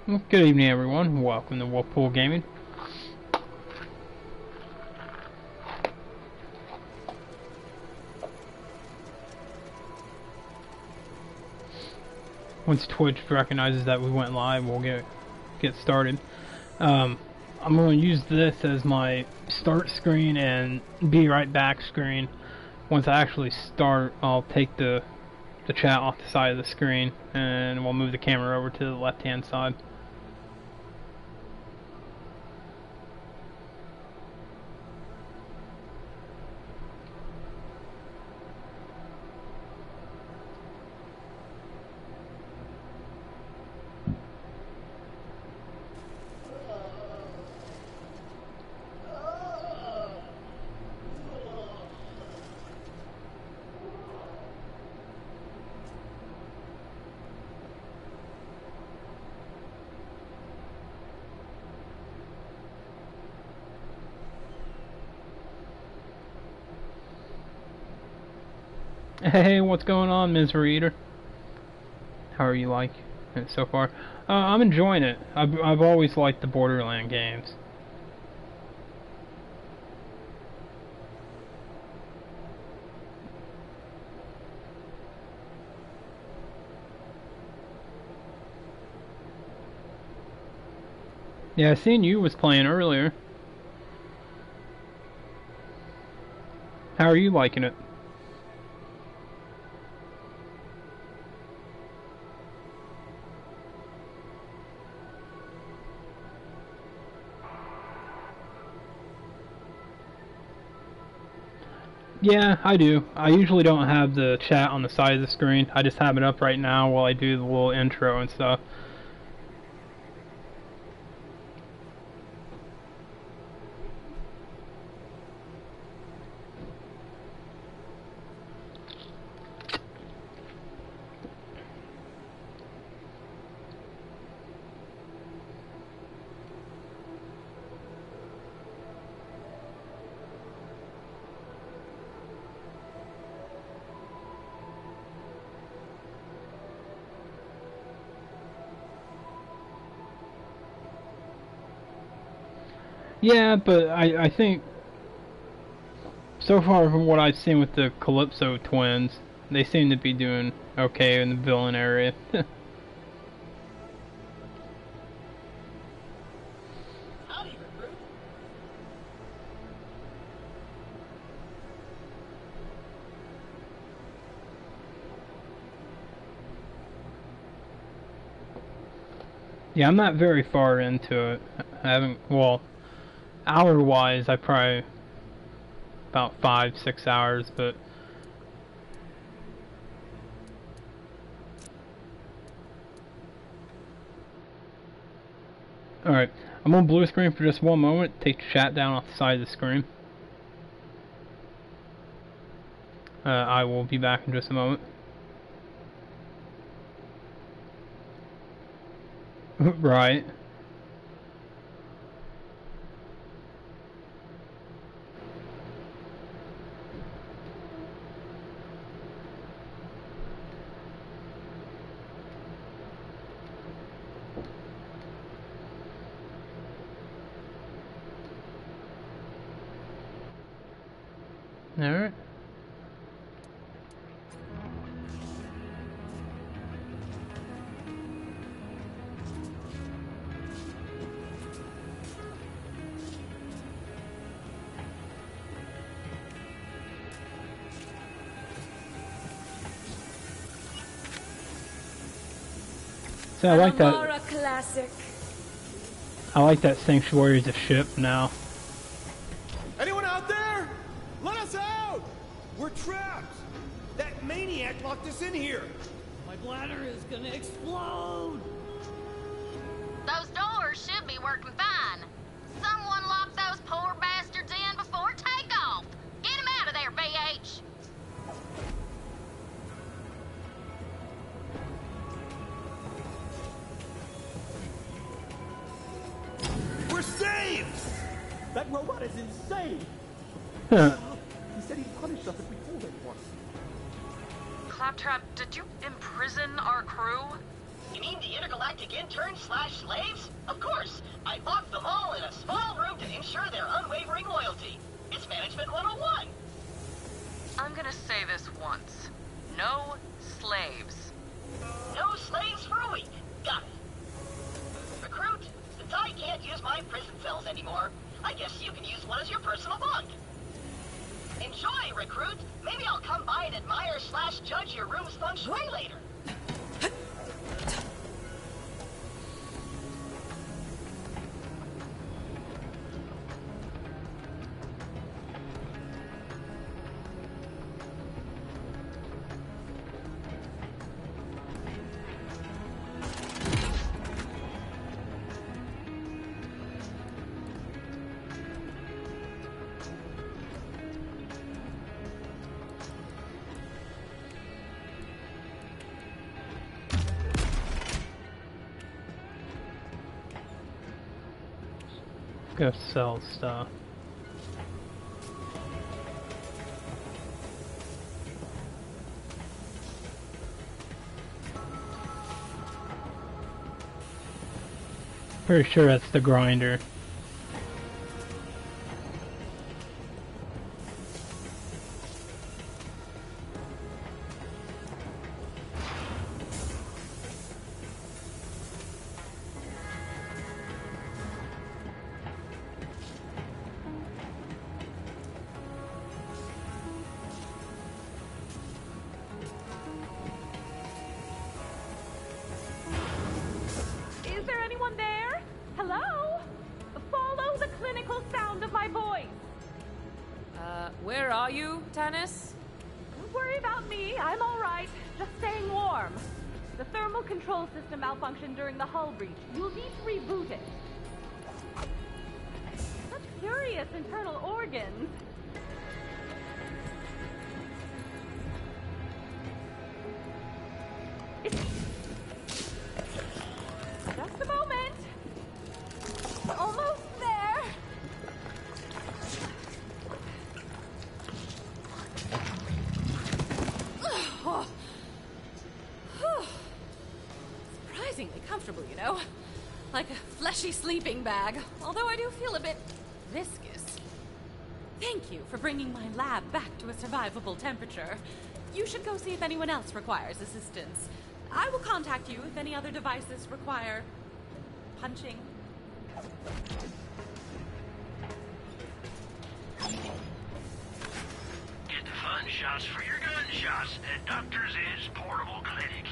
Well, good evening, everyone. Welcome to Wolfpool Gaming. Once Twitch recognizes that we went live, we'll get started. I'm going to use this as my start screen and be right back screen. Once I actually start, I'll take the chat off the side of the screen and we'll move the camera over to the left-hand side. Hey, what's going on, Misery Eater? How are you like it so far? I'm enjoying it. I've always liked the Borderland games. Yeah, I seen you was playing earlier. How are you liking it? Yeah, I do. I usually don't have the chat on the side of the screen. I just have it up right now while I do the little intro and stuff. Yeah, but I think so far from what I've seen with the Calypso twins, they seem to be doing okay in the villain area. Yeah, I'm not very far into it. I haven't, well, hour-wise, I probably about 5-6 hours, but alright, I'm on blue screen for just one moment. Take the chat down off the side of the screen. I will be back in just a moment. Right. Alright. So I like that. Classic. I like that Sanctuary as a ship now. Anyone out there? Let us out! We're trapped! That maniac locked us in here! My bladder is gonna explode! Those doors should be working fine. Someone locked those poor bastards in before takeoff. Get them out of there, BH! We're saved! That robot is insane! Huh. He said he'd punish us if we told anyone. Claptrap, did you imprison our crew? You mean the intergalactic interns/slaves? Of course. I locked them all in a small room to ensure their unwavering loyalty. It's Management 101. I'm gonna say this once. No slaves. No slaves for a week. Got it. Recruit, since I can't use my prison cells anymore, I guess you can use one as your personal bunk. Enjoy, Recruit. Maybe I'll come by and admire/judge your room's feng shui later. Go sell stuff. Pretty sure that's the grinder. Is there anyone there? Hello? Follow the clinical sound of my voice. Where are you, Tannis? Don't worry about me. I'm all right. Just staying warm. The thermal control system malfunctioned during the hull breach. You'll need to reboot it. Such curious internal organs. Just a moment. Almost there. Surprisingly comfortable, you know? Like a fleshy sleeping bag, although I do feel a bit viscous. Thank you for bringing my lab back to a survivable temperature. You should go see if anyone else requires assistance. I will contact you if any other devices require punching. Get the fun shots for your gunshots at Dr. Z's Portable Clinic.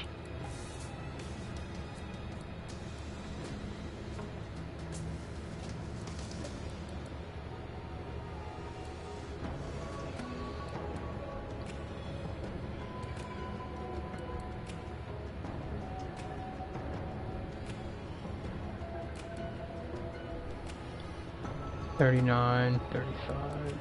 $39, $35.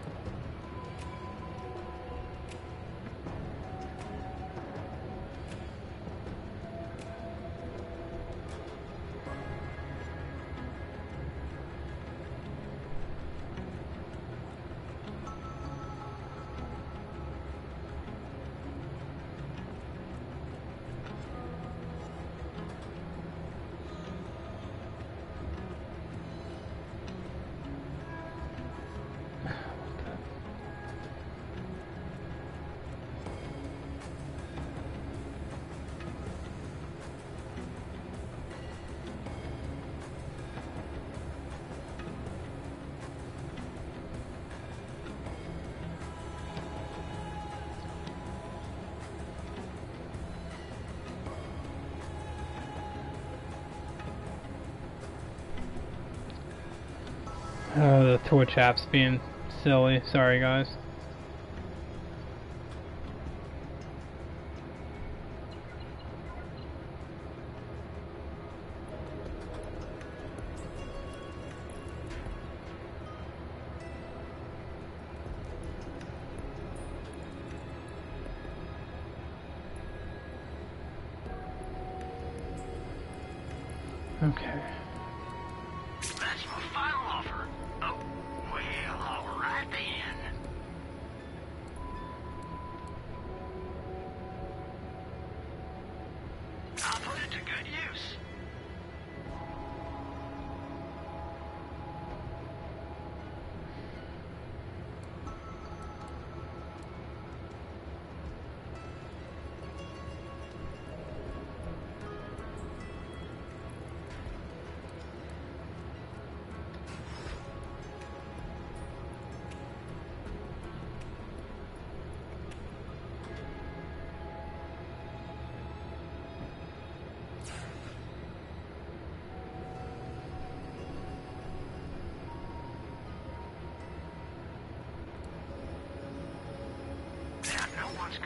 The Twitch app's being silly. Sorry, guys. Okay. That's my final offer. Oh, well, alright then. I'll put it to good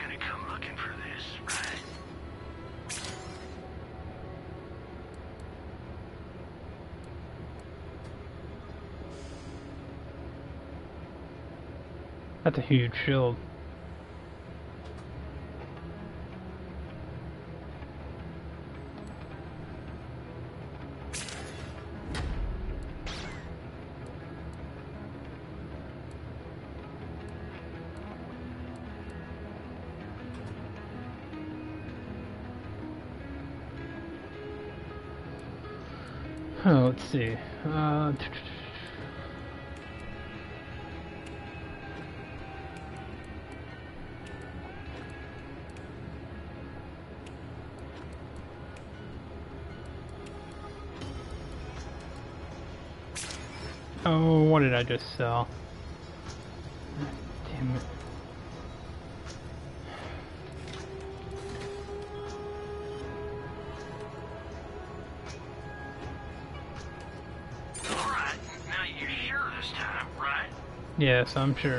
gonna come looking for this, right? That's a huge shield. Oh, let's see. Oh, what did I just sell? Damn it. Alright, now you're sure this time, right? Yes, I'm sure.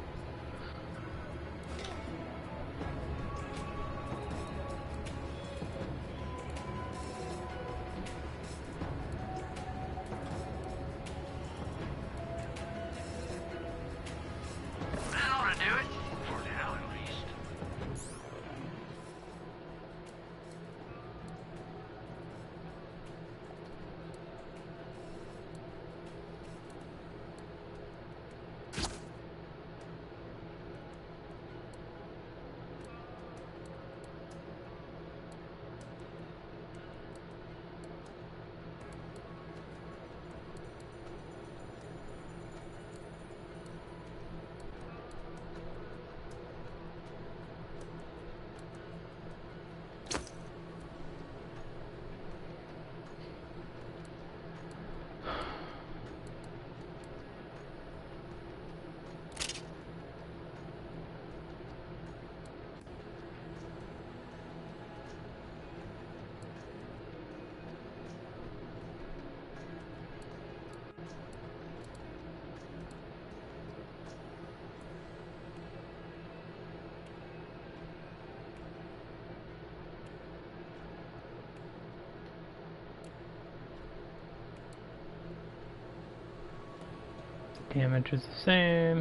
That ought to do it. For now, at least. Damage is the same.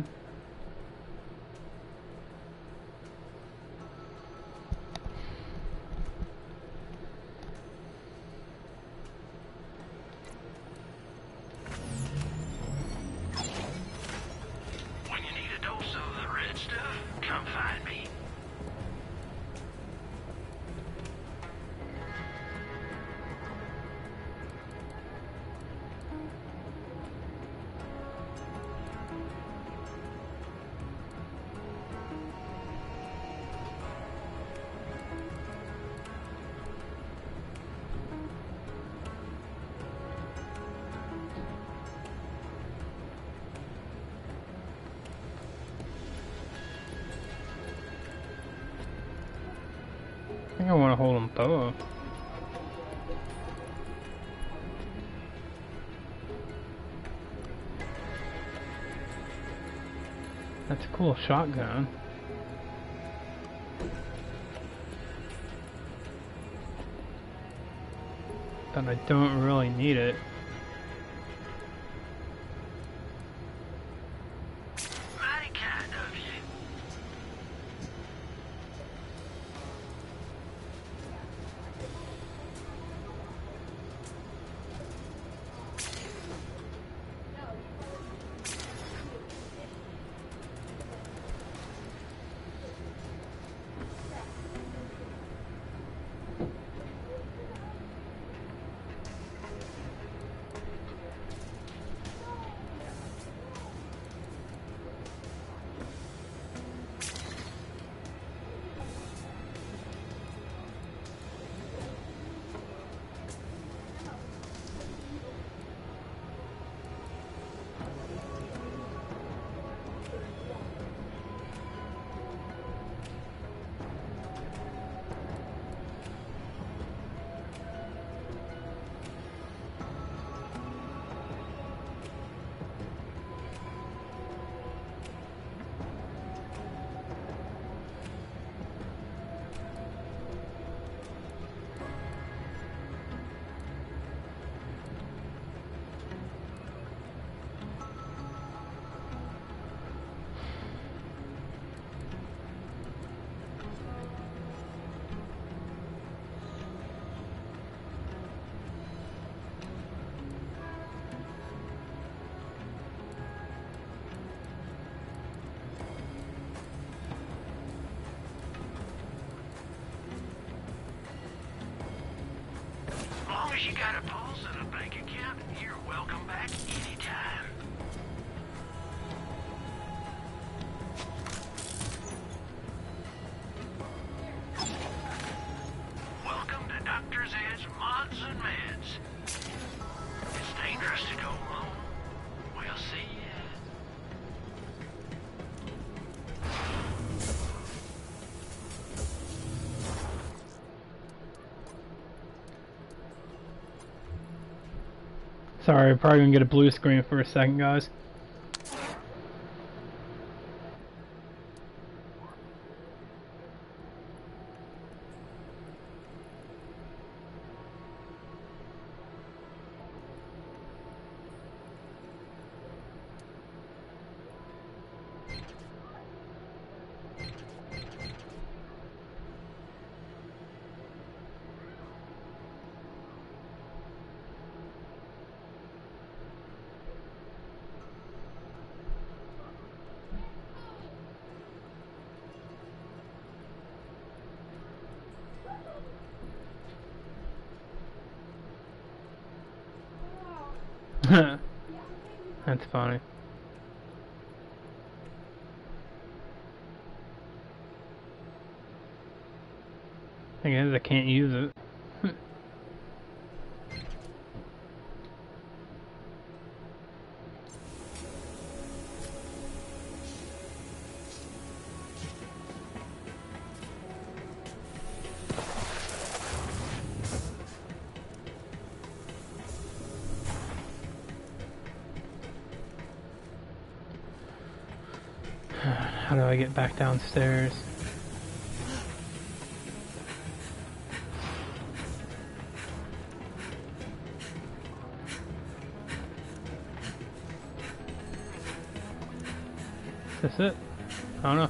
When you need a dose of the red stuff, come find me. I think I want to hold them both. That's a cool shotgun. But I don't really need it. Mighty kind of you. got a pulse and a bank account, you're welcome back anytime. Welcome to Dr. Zed's Mods and Meds. It's dangerous to go alone. We'll see ya. Sorry, I'm probably gonna get a blue screen for a second, guys. That's funny. Thing is, I can't use it. How do I get back downstairs? Is this it? I don't know.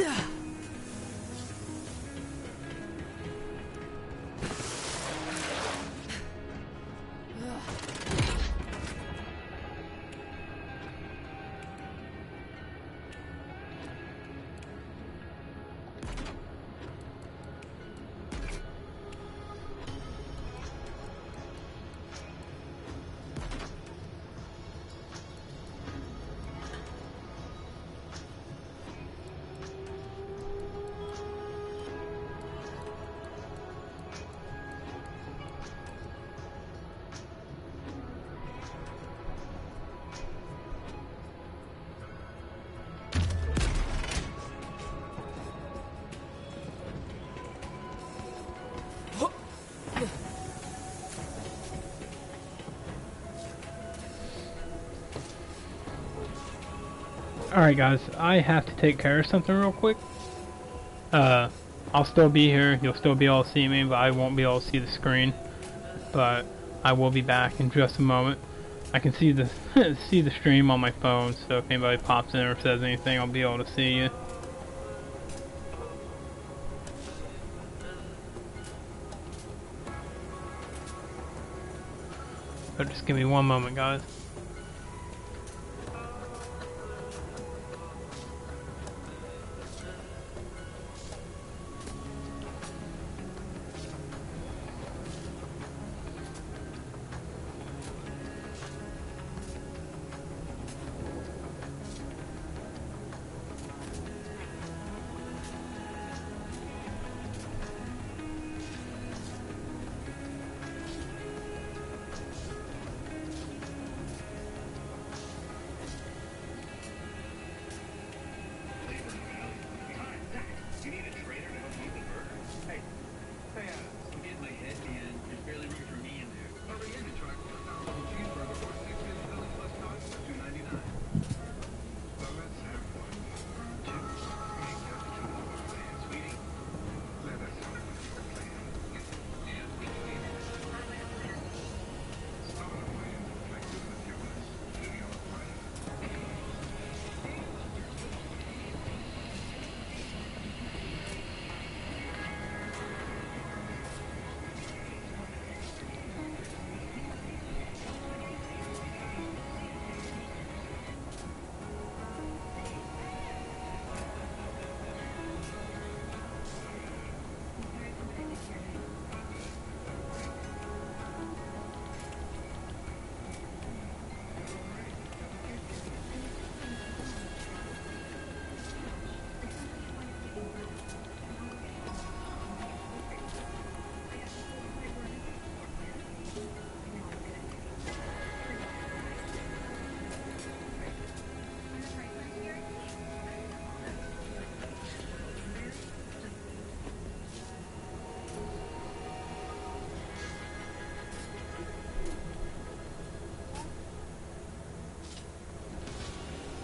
Alright guys, I have to take care of something real quick. I'll still be here, you'll still be able to see me, but I won't be able to see the screen. But I will be back in just a moment. I can see the see the stream on my phone, so if anybody pops in or says anything, I'll be able to see you. But just give me one moment, guys.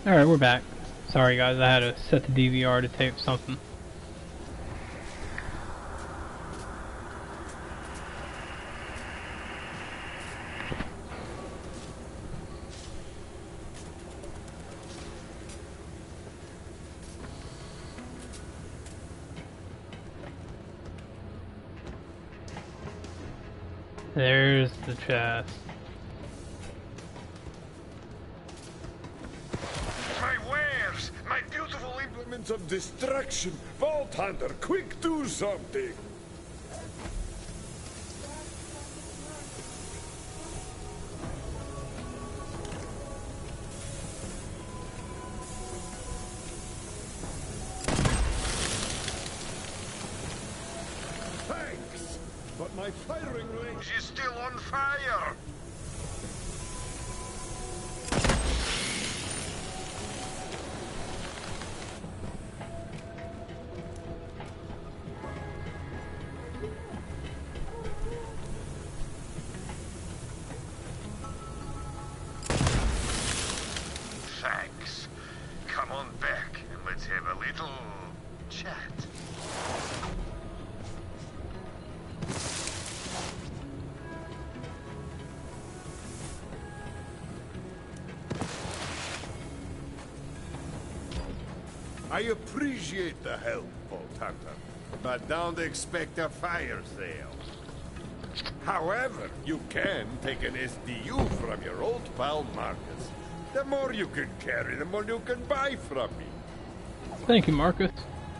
Alright, we're back. Sorry guys, I had to set the DVR to tape something. There's the chest. My wares! My beautiful implements of destruction! Vault Hunter, quick do something! Thanks! But my firing range is still on fire! Thanks. Come on back and let's have a little chat. I appreciate the help, Vault Hunter, but don't expect a fire sale. However, you can take an SDU from your old pal Marcus. The more you can carry, the more you can buy from me. Thank you, Marcus.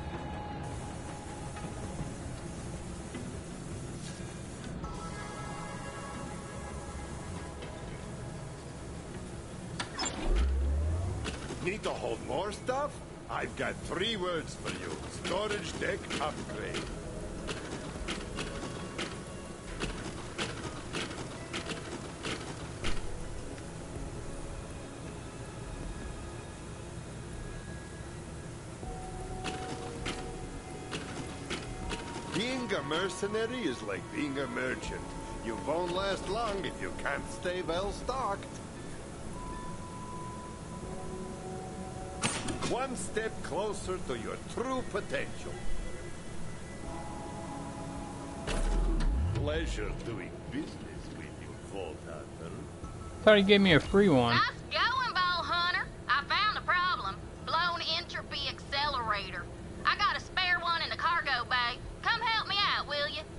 Need to hold more stuff? I've got 3 words for you. Storage deck upgrade. Being a mercenary is like being a merchant. You won't last long if you can't stay well stocked. One step closer to your true potential. Pleasure doing business with you, Vault Hunter. Thought he gave me a free one. Nice going, Ball Hunter. I found a problem. Blown entropy accelerator. I got a spare one in the cargo bay. Come help me out, will you?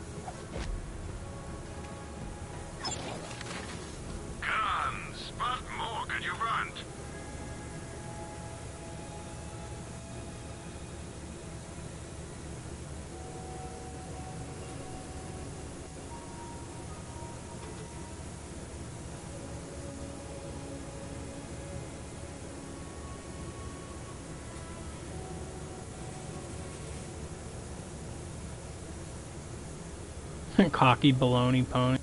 Guns! What more could you want? Cocky baloney pony.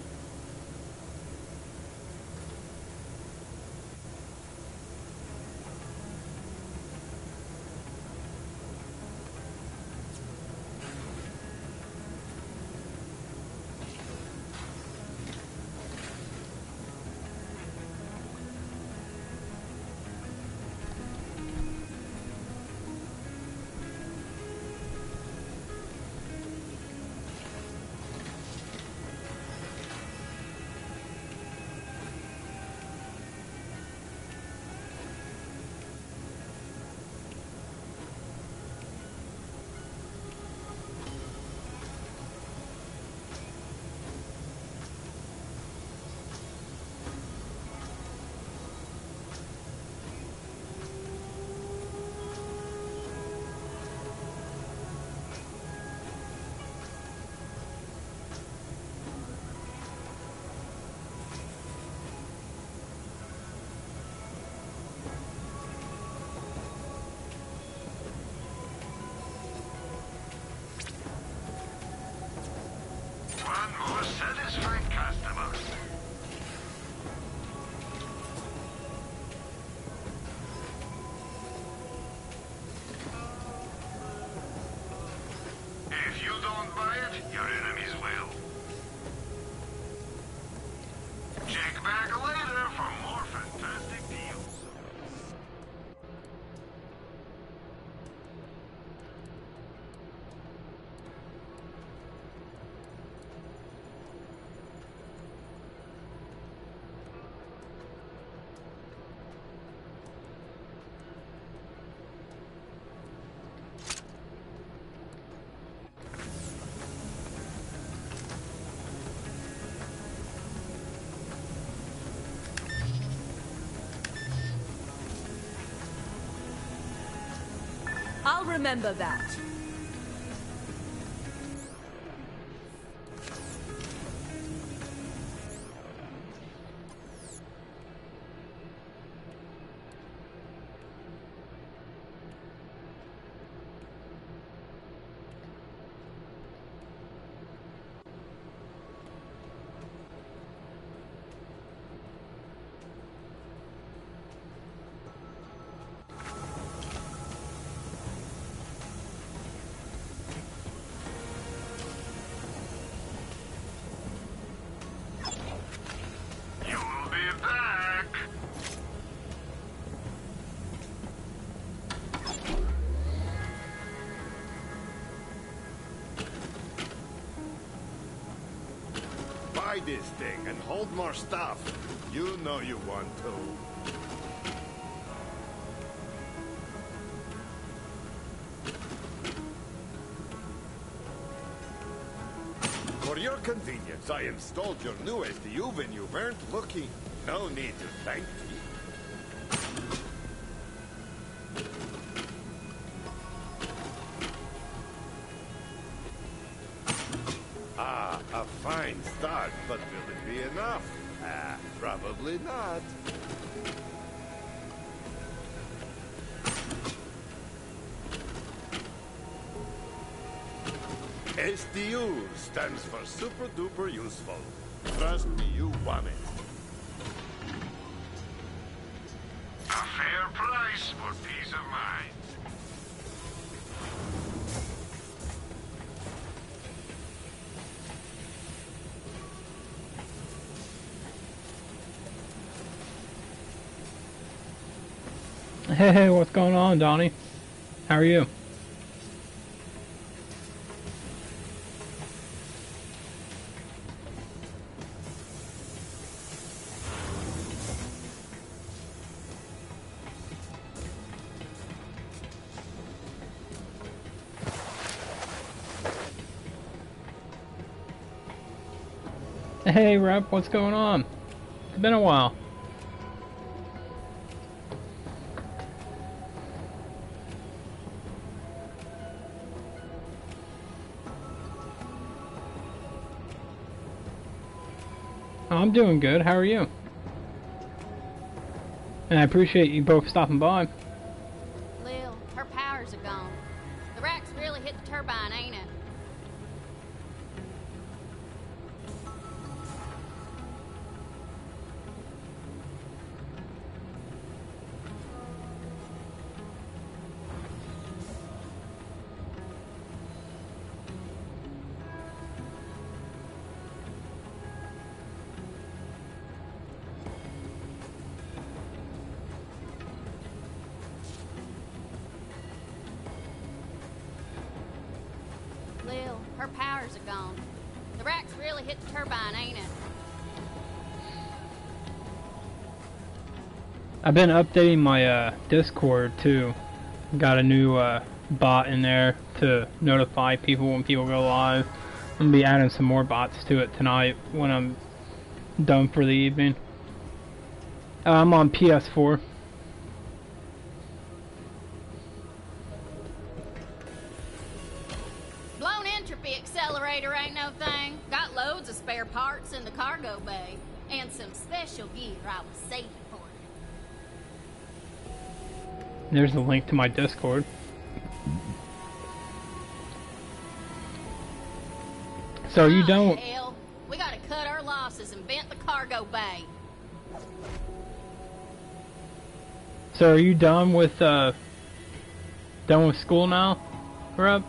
I'll remember that. You'll be back. Buy this thing and hold more stuff. You know you want to. For your convenience, I installed your new SDU when you weren't looking. No need to thank me. Ah, a fine start, but will it be enough? Ah, probably not. SDU stands for super duper useful. Trust me, you want it. A fair price for peace of mind. Hey, what's going on, Donnie? How are you? Hey, Rep, what's going on? It's been a while. I'm doing good. How are you? And I appreciate you both stopping by. Lil, her powers are gone. The rack's really hit the turbine, ain't it? Lil, her powers are gone. The rack's really hit the turbine, ain't it? I've been updating my Discord too. Got a new bot in there to notify people when people go live. I'm gonna be adding some more bots to it tonight when I'm done for the evening. I'm on PS4. Blown entropy accelerator ain't no thing. Got loads of spare parts in the cargo bay. And some special gear I was saving for it. There's a link to my Discord. So you don't. Hell, we gotta cut our losses and vent the cargo bay. So are you done with school now, Rob?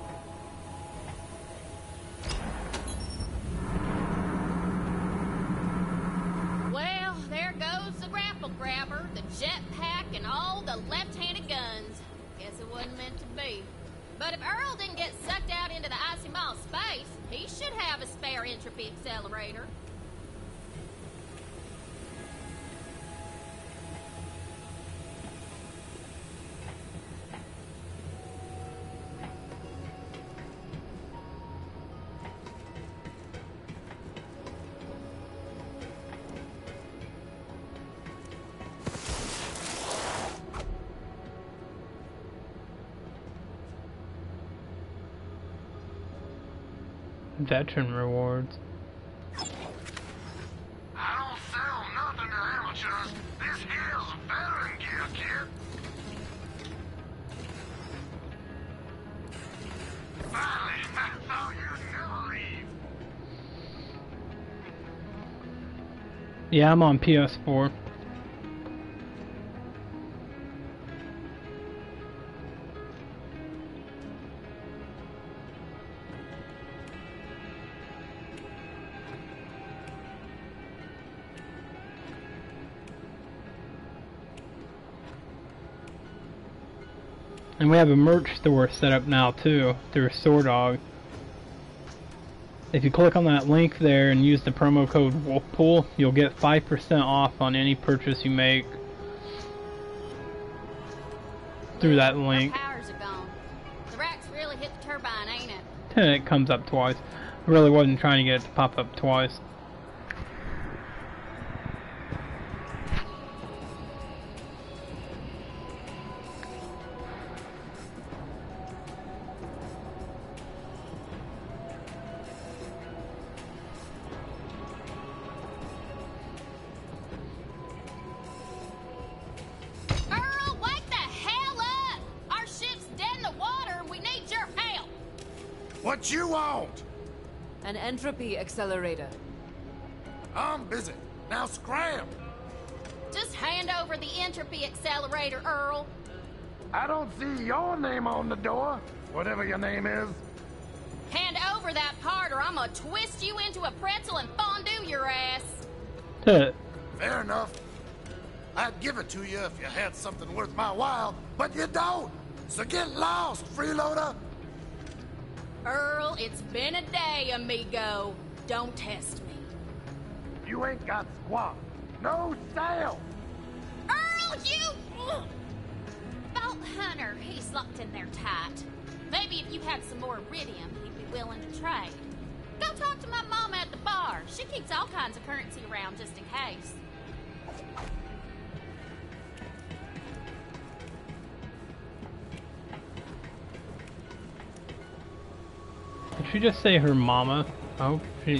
Well, there goes the grapple grabber, the jetpack, and all the left-handed guns. Guess it wasn't meant to be. But if Earl didn't get sucked out into the icy ball space, he should have a spare entropy accelerator. Veteran rewards. I don't sell nothing to amateurs. This here's veteran gear, kid. Finally, I thought you'd never leave. Yeah, I'm on PS4. And we have a merch store set up now too, through SoreDog. If you click on that link there and use the promo code WolfPool, you'll get 5% off on any purchase you make through that link. Our powers are gone. The racks really hit the turbine, ain't it? And it comes up twice. I really wasn't trying to get it to pop up twice. Earl, wake the hell up! Our ship's dead in the water and we need your help! What you want? An entropy accelerator. I'm busy. Now scram. Just hand over the entropy accelerator, Earl. I don't see your name on the door, whatever your name is. Hand over that part or I'm gonna twist you into a pretzel and fondue your ass. Fair enough. I'd give it to you if you had something worth my while, but you don't. So get lost, freeloader. Earl, it's been a day, amigo. Don't test me. You ain't got squat. No sail. Earl, you... Vault Hunter, he's locked in there tight. Maybe if you had some more iridium, he'd be willing to trade. Go talk to my mama at the bar. She keeps all kinds of currency around just in case. Did she just say her mama? Oh, she...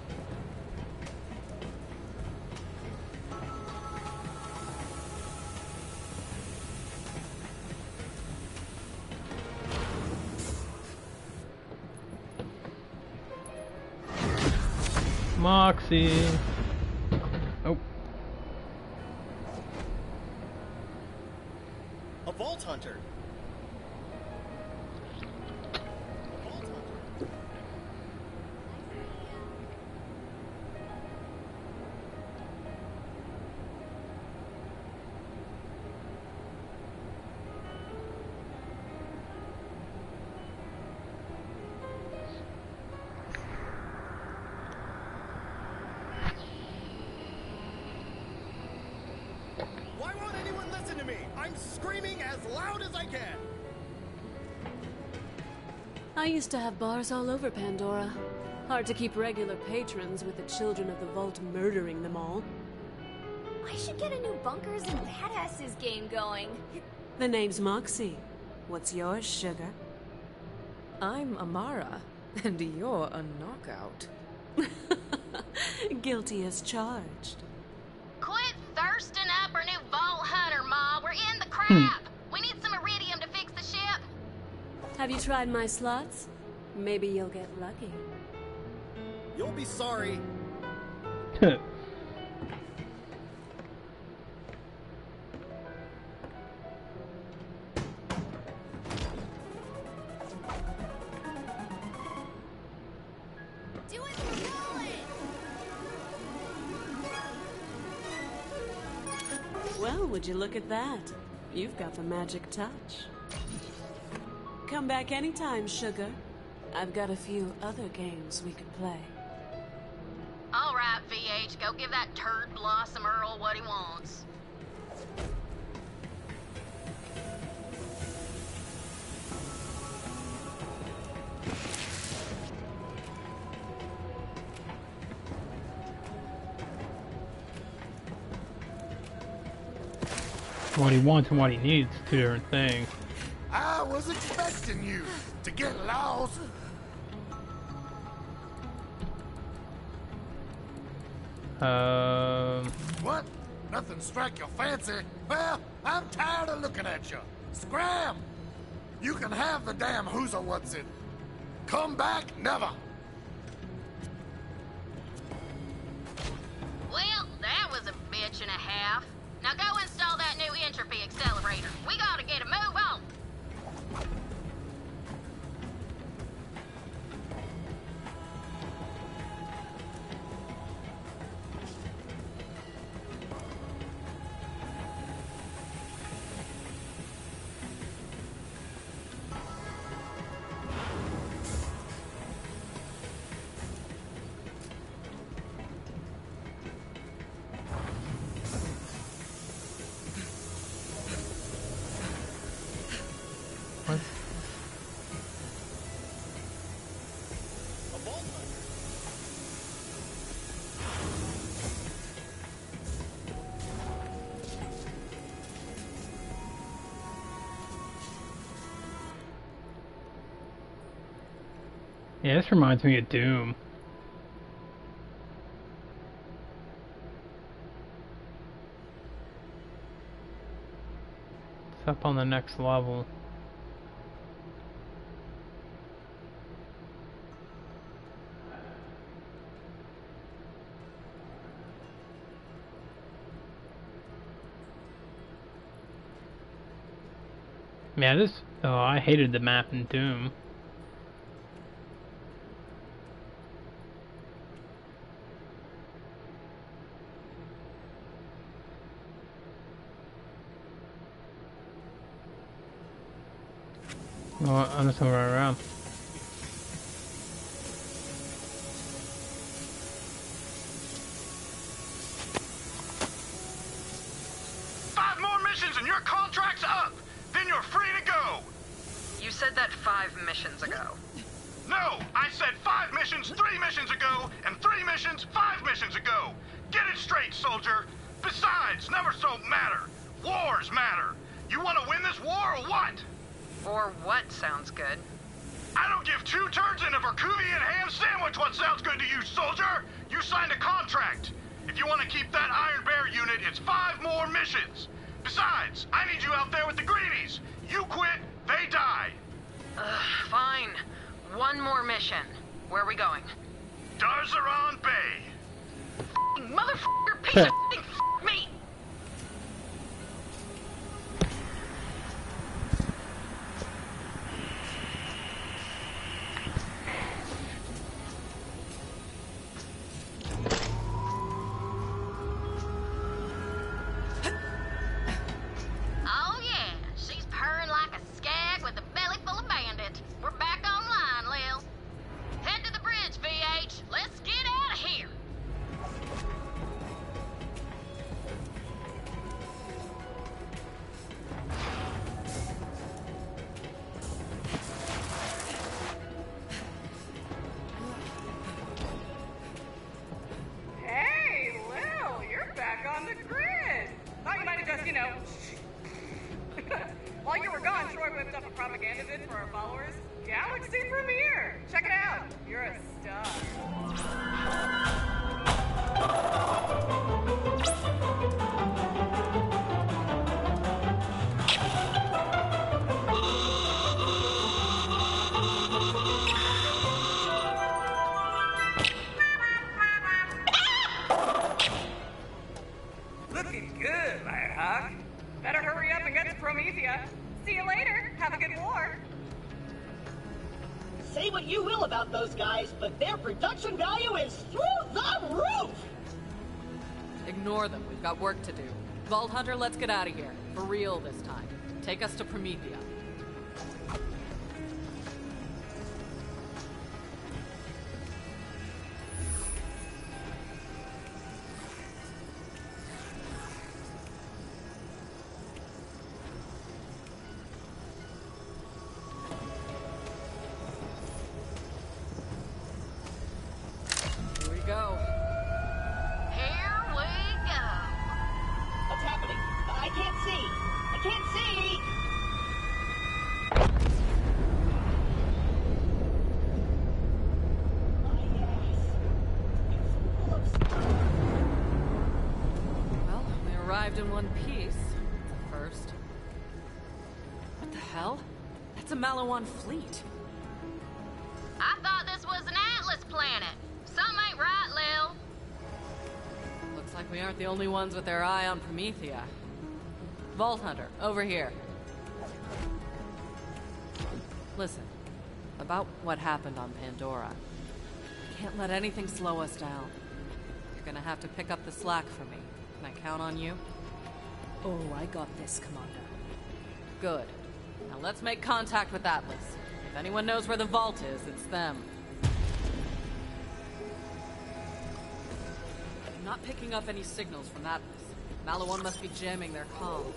Moxie. Oh. A Vault Hunter. Why won't anyone listen to me? I'm screaming as loud as I can. I used to have bars all over Pandora. Hard to keep regular patrons with the children of the vault murdering them all. I should get a new Bunkers and Badasses game going. The name's Moxie. What's yours, sugar? I'm Amara, and you're a knockout. Guilty as charged. Quit thirsting up our new Vault Hunter, Ma. We're in the crap. We need some iridium to fix the ship. Have you tried my slots? Maybe you'll get lucky. You'll be sorry. Do it for Nolan! Well, would you look at that? You've got the magic touch. Come back anytime, sugar. I've got a few other games we could play. All right, VH, go give that turd Blossom Earl what he wants. What he wants and what he needs, two different things. I was expecting you to get lost. What? Nothing strike your fancy? Well, I'm tired of looking at you. Scram! You can have the damn who's or what's it. Come back, never. Well, that was a bitch and a half. Now go install that new entropy accelerator. We gotta get a move on. Yeah, this reminds me of Doom. It's up on the next level. Yeah, this... Oh, I hated the map in Doom. Well, I'm just gonna run around. Five more missions and your contract's up! Then you're free to go! You said that 5 missions ago. No! I said 5 missions 3 missions ago, and 3 missions 5 missions ago! Get it straight, soldier! Besides, numbers don't matter! Wars matter! You want to win this war or what? Or what sounds good? I don't give 2 turds in a Verkuvian ham sandwich what sounds good to you, soldier! You signed a contract. If you want to keep that Iron Bear unit, it's 5 more missions. Besides, I need you out there with the greenies. You quit, they die. Fine. 1 more mission. Where are we going? Darzaron Bay. Motherfucker, piece of meat! Oh yeah, she's purring like a skag with a belly full of bandits. We're back online, Lil. Head to the bridge, VH. Let's get out of here. Hey, Lil, you're back on the grid. Thought you might have just, while you were gone, Troy whipped up a propaganda vid for our followers. Galaxy premiere. Check it out. You're a star. Looking good, Nighthawk. Better hurry up and get to Promethea. See you later. Have a good war. Say what you will about those guys, but their production value is through the roof! Ignore them. We've got work to do. Vault Hunter, let's get out of here. For real this time. Take us to Promethea. Here we go. Here we go. What's happening? I can't see! I can't see! My ass. It's full of one piece. That's a first. What the hell? That's a Malawan fleet. I thought this was an Atlas planet. Something ain't right, Lil. Looks like we aren't the only ones with their eye on Promethea. Vault Hunter, over here. Listen, about what happened on Pandora. Can't let anything slow us down. You're gonna have to pick up the slack for me. Can I count on you? Oh, I got this, Commander. Good. Now let's make contact with Atlas. If anyone knows where the vault is, it's them. I'm not picking up any signals from Atlas. Malawan must be jamming their comms.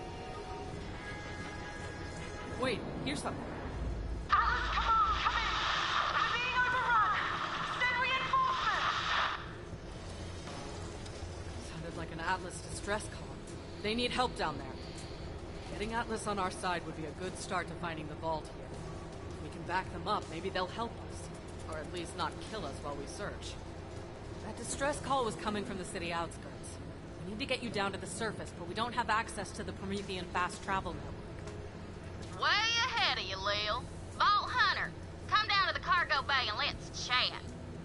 Wait, here's something. Atlas, come on, come in! We're being overrun! Send reinforcements! Sounded like an Atlas distress call. They need help down there. Getting Atlas on our side would be a good start to finding the vault here. If we can back them up, maybe they'll help us. Or at least not kill us while we search. That distress call was coming from the city outskirts. We need to get you down to the surface, but we don't have access to the Promethean fast travel network. Way ahead of you, Lil. Vault Hunter, come down to the cargo bay and let's chat.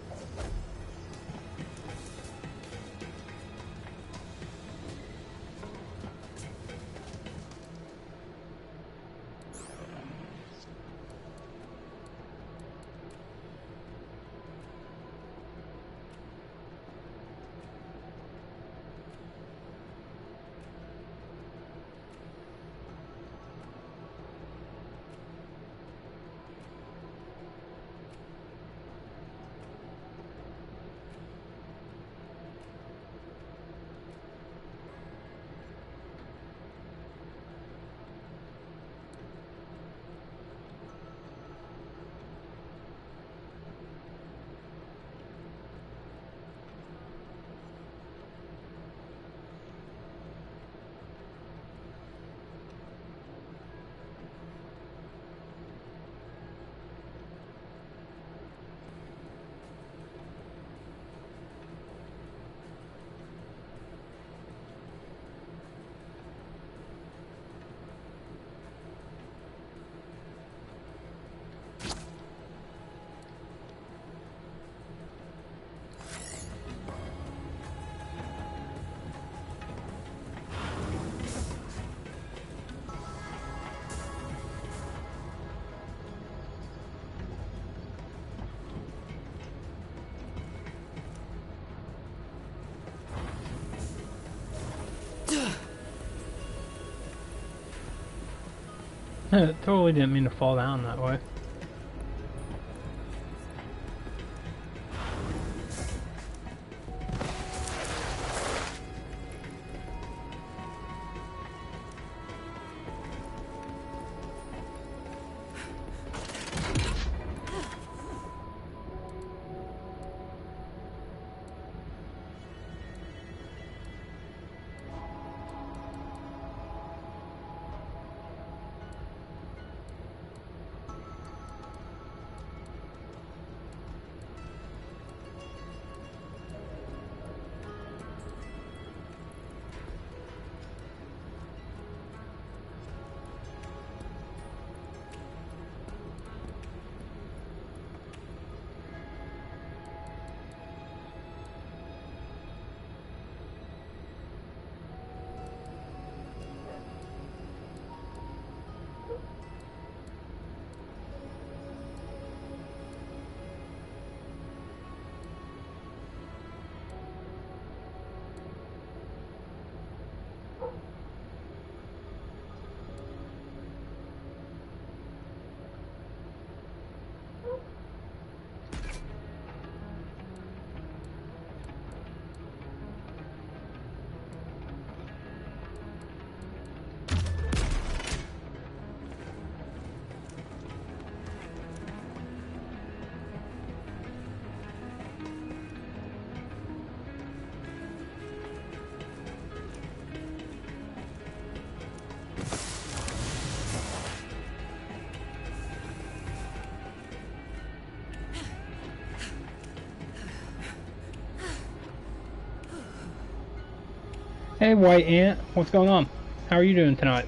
Totally didn't mean to fall down that way. Hey, White Ant, what's going on? How are you doing tonight?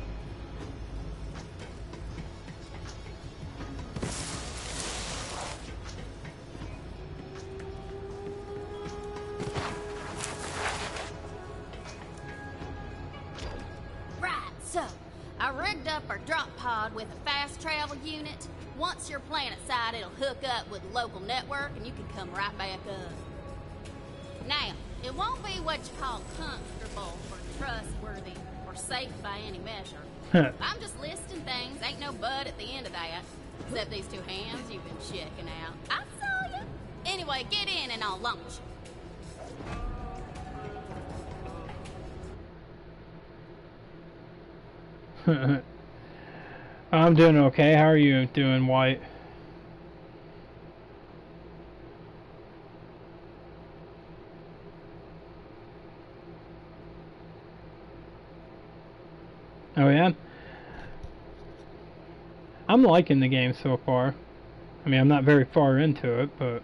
Right, so I rigged up our drop pod with a fast travel unit. Once you're planet side, it'll hook up with the local network and you can come right back up. Now, it won't be what you call comfortable or trustworthy or safe by any measure. I'm just listing things, ain't no bud at the end of that. Except these two hams you've been checking out. I saw you. Anyway, get in and I'll launch you. I'm doing okay. How are you doing, White? Oh yeah? I'm liking the game so far. I mean, I'm not very far into it, but...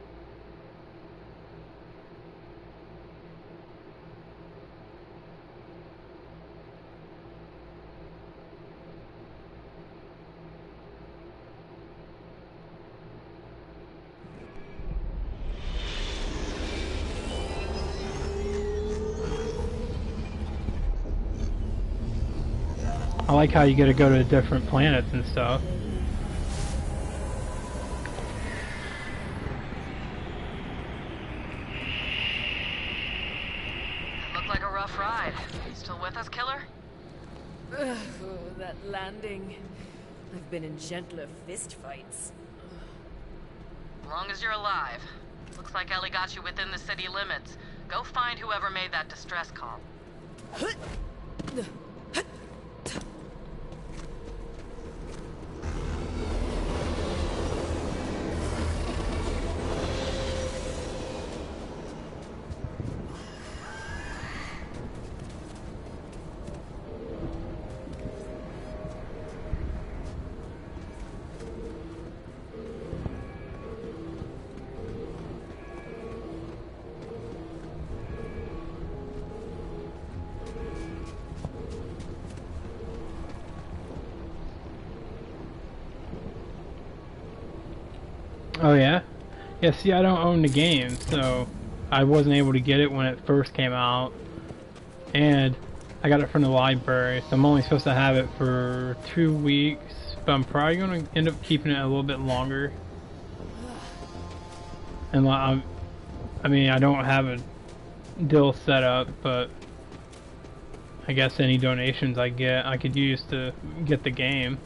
I like how you get to go to different planets and stuff. It looked like a rough ride. Still with us, killer? Oh, that landing. I've been in gentler fistfights. As long as you're alive. Looks like Ellie got you within the city limits. Go find whoever made that distress call. Oh yeah? Yeah, see, I don't own the game, so I wasn't able to get it when it first came out. And I got it from the library, so I'm only supposed to have it for 2 weeks, but I'm probably going to end up keeping it a little bit longer. And I mean, I don't have a deal set up, but I guess any donations I get, I could use to get the game.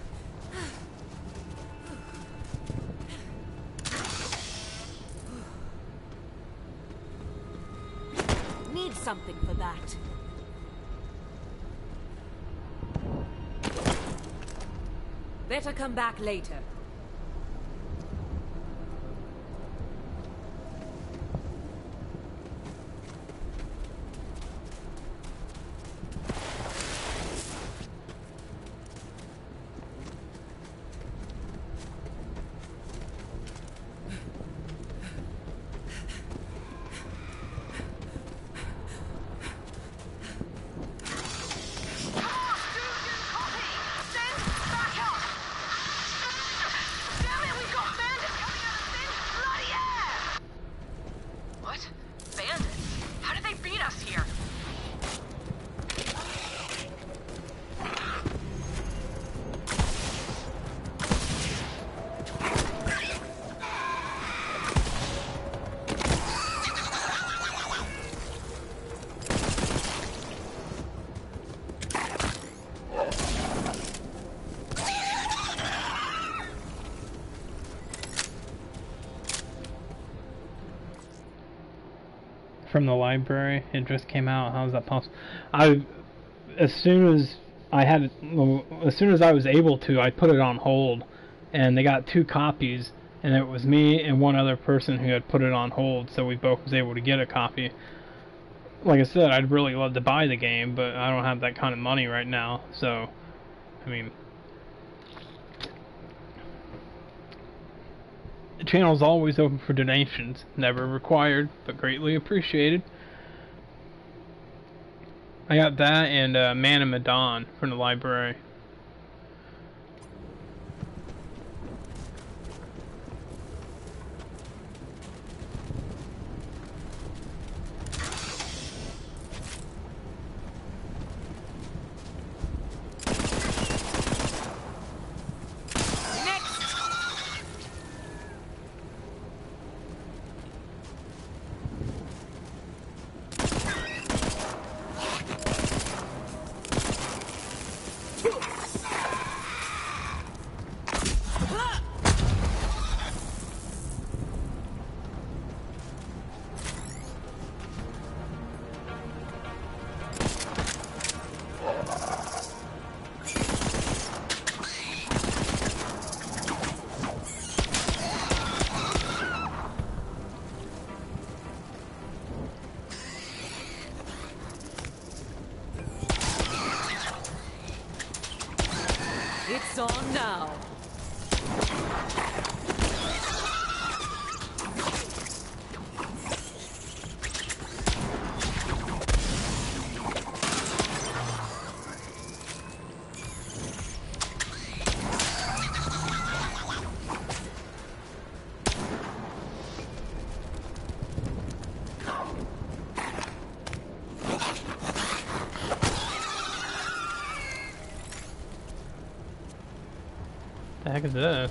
Need something for that. Better come back later. What? Bandits? How did they beat us here? From the library, it just came out. How is that possible? As soon as I was able to, I put it on hold, and they got 2 copies, and it was me and one other person who had put it on hold, so we both was able to get a copy. Like I said, I'd really love to buy the game, but I don't have that kind of money right now, so, I mean, the channel is always open for donations, never required, but greatly appreciated. I got that and Man of Medan from the library. It's on now. The heck is this?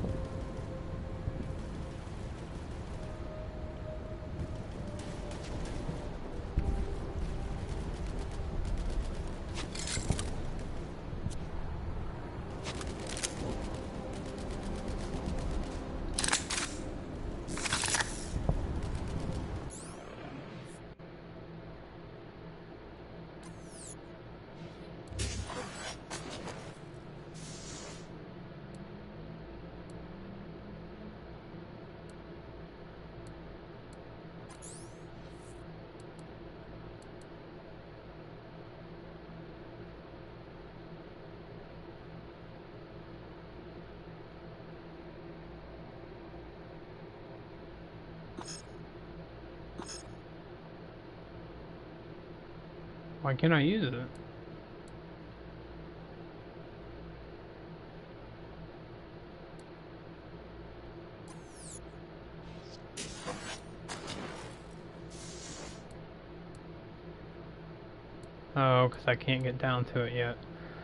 Why can't I use it? Oh, because I can't get down to it yet.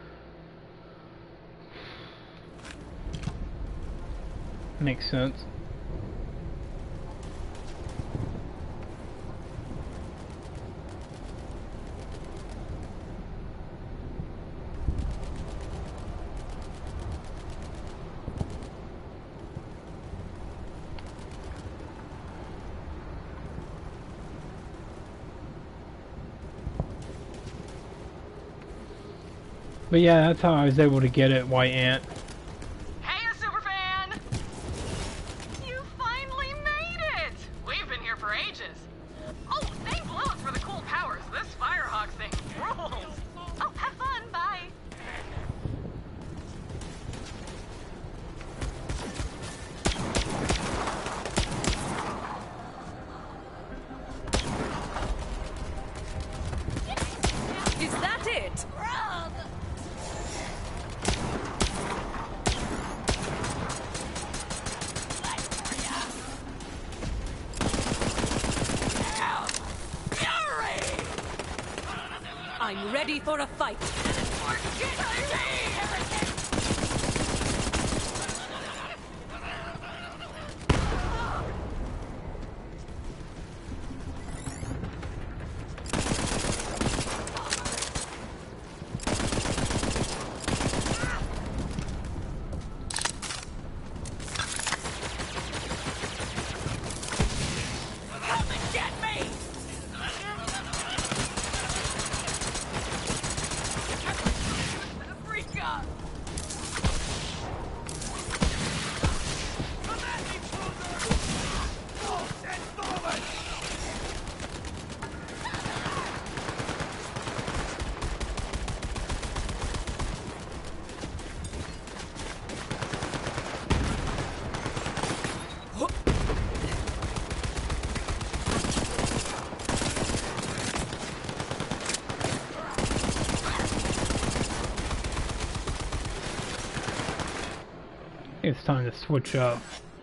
Makes sense. But yeah, that's how I was able to get it, White Ant. Hey, Superfan! You finally made it! We've been here for ages. Oh, thank Lilith for the cool powers. This Firehawk thing rules. Oh, have fun. Bye. Is that it? I'm ready for a fight. It's time to switch up.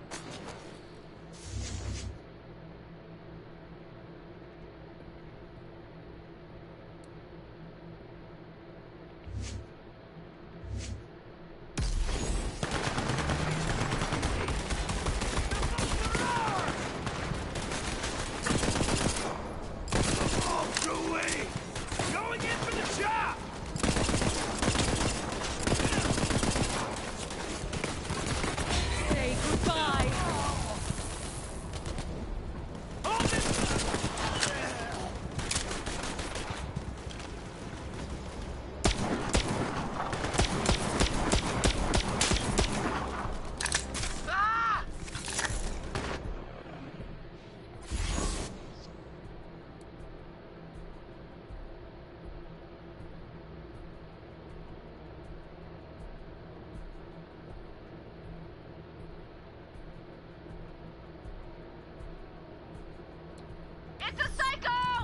It's a psycho!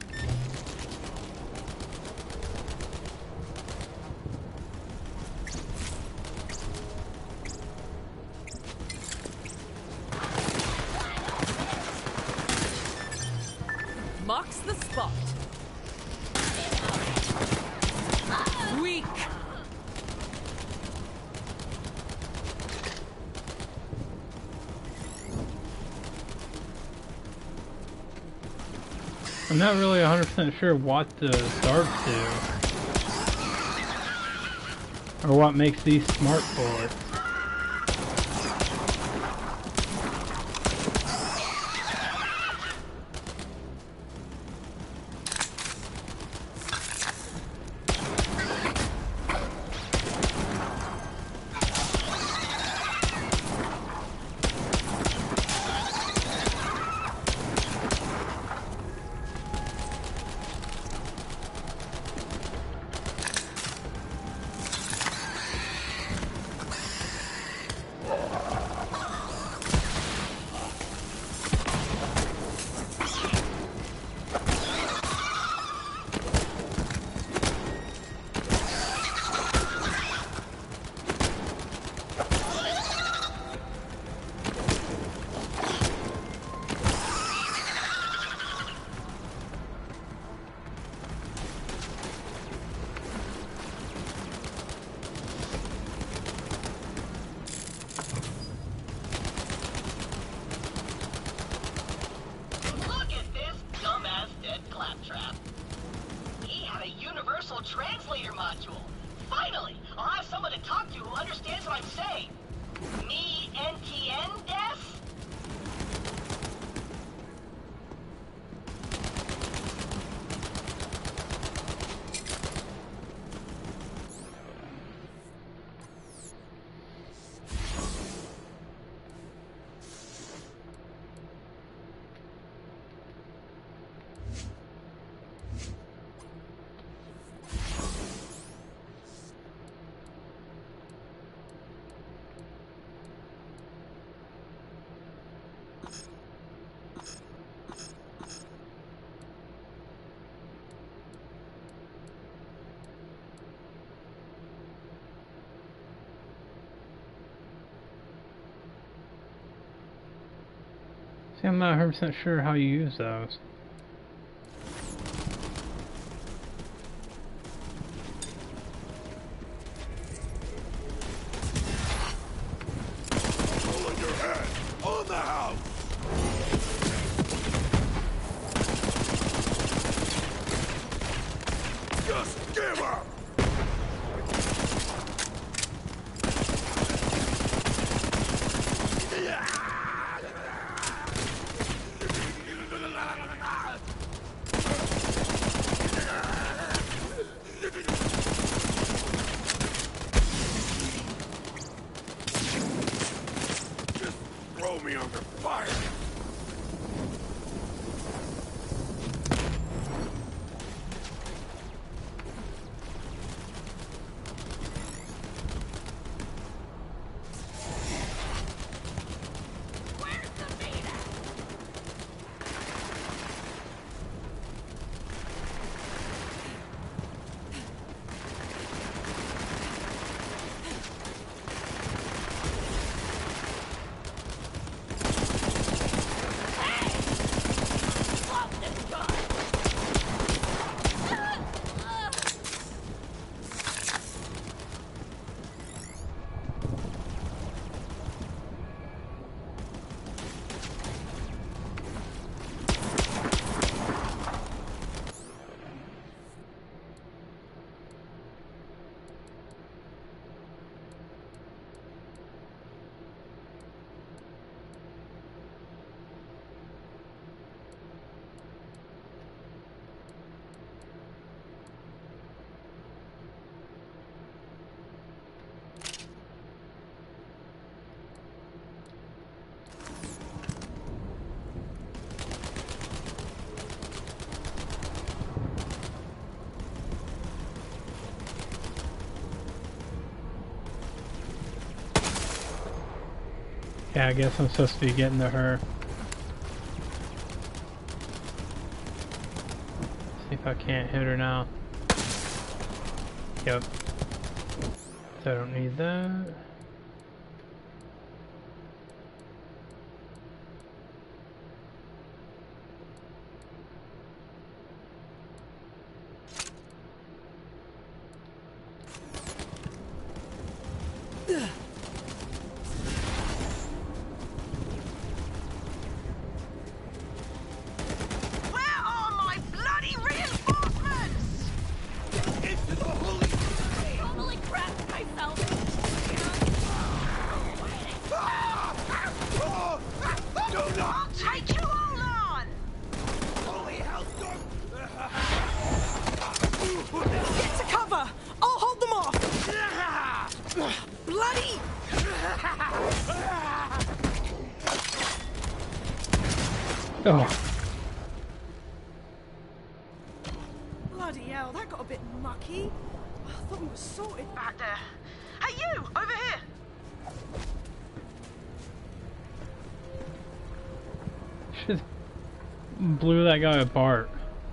Marks the spot. Weak. I'm not really 100% sure what the darts do, or what makes these smart bullets. Look at this dumbass dead claptrap. He had a universal translator module. Finally, I'll have someone to talk to who understands what I'm saying. Me NTN des? See, I'm not 100% sure how you use those. Hold your head! On the house! Just give up! Just throw me under fire! Where's the beta? Yeah, I guess I'm supposed to be getting to her. See if I can't hit her now. Yep. So I don't need that. Oh. Bloody hell, that got a bit mucky. I thought we were sorted back there. Hey, you! Over here! Just blew that guy apart.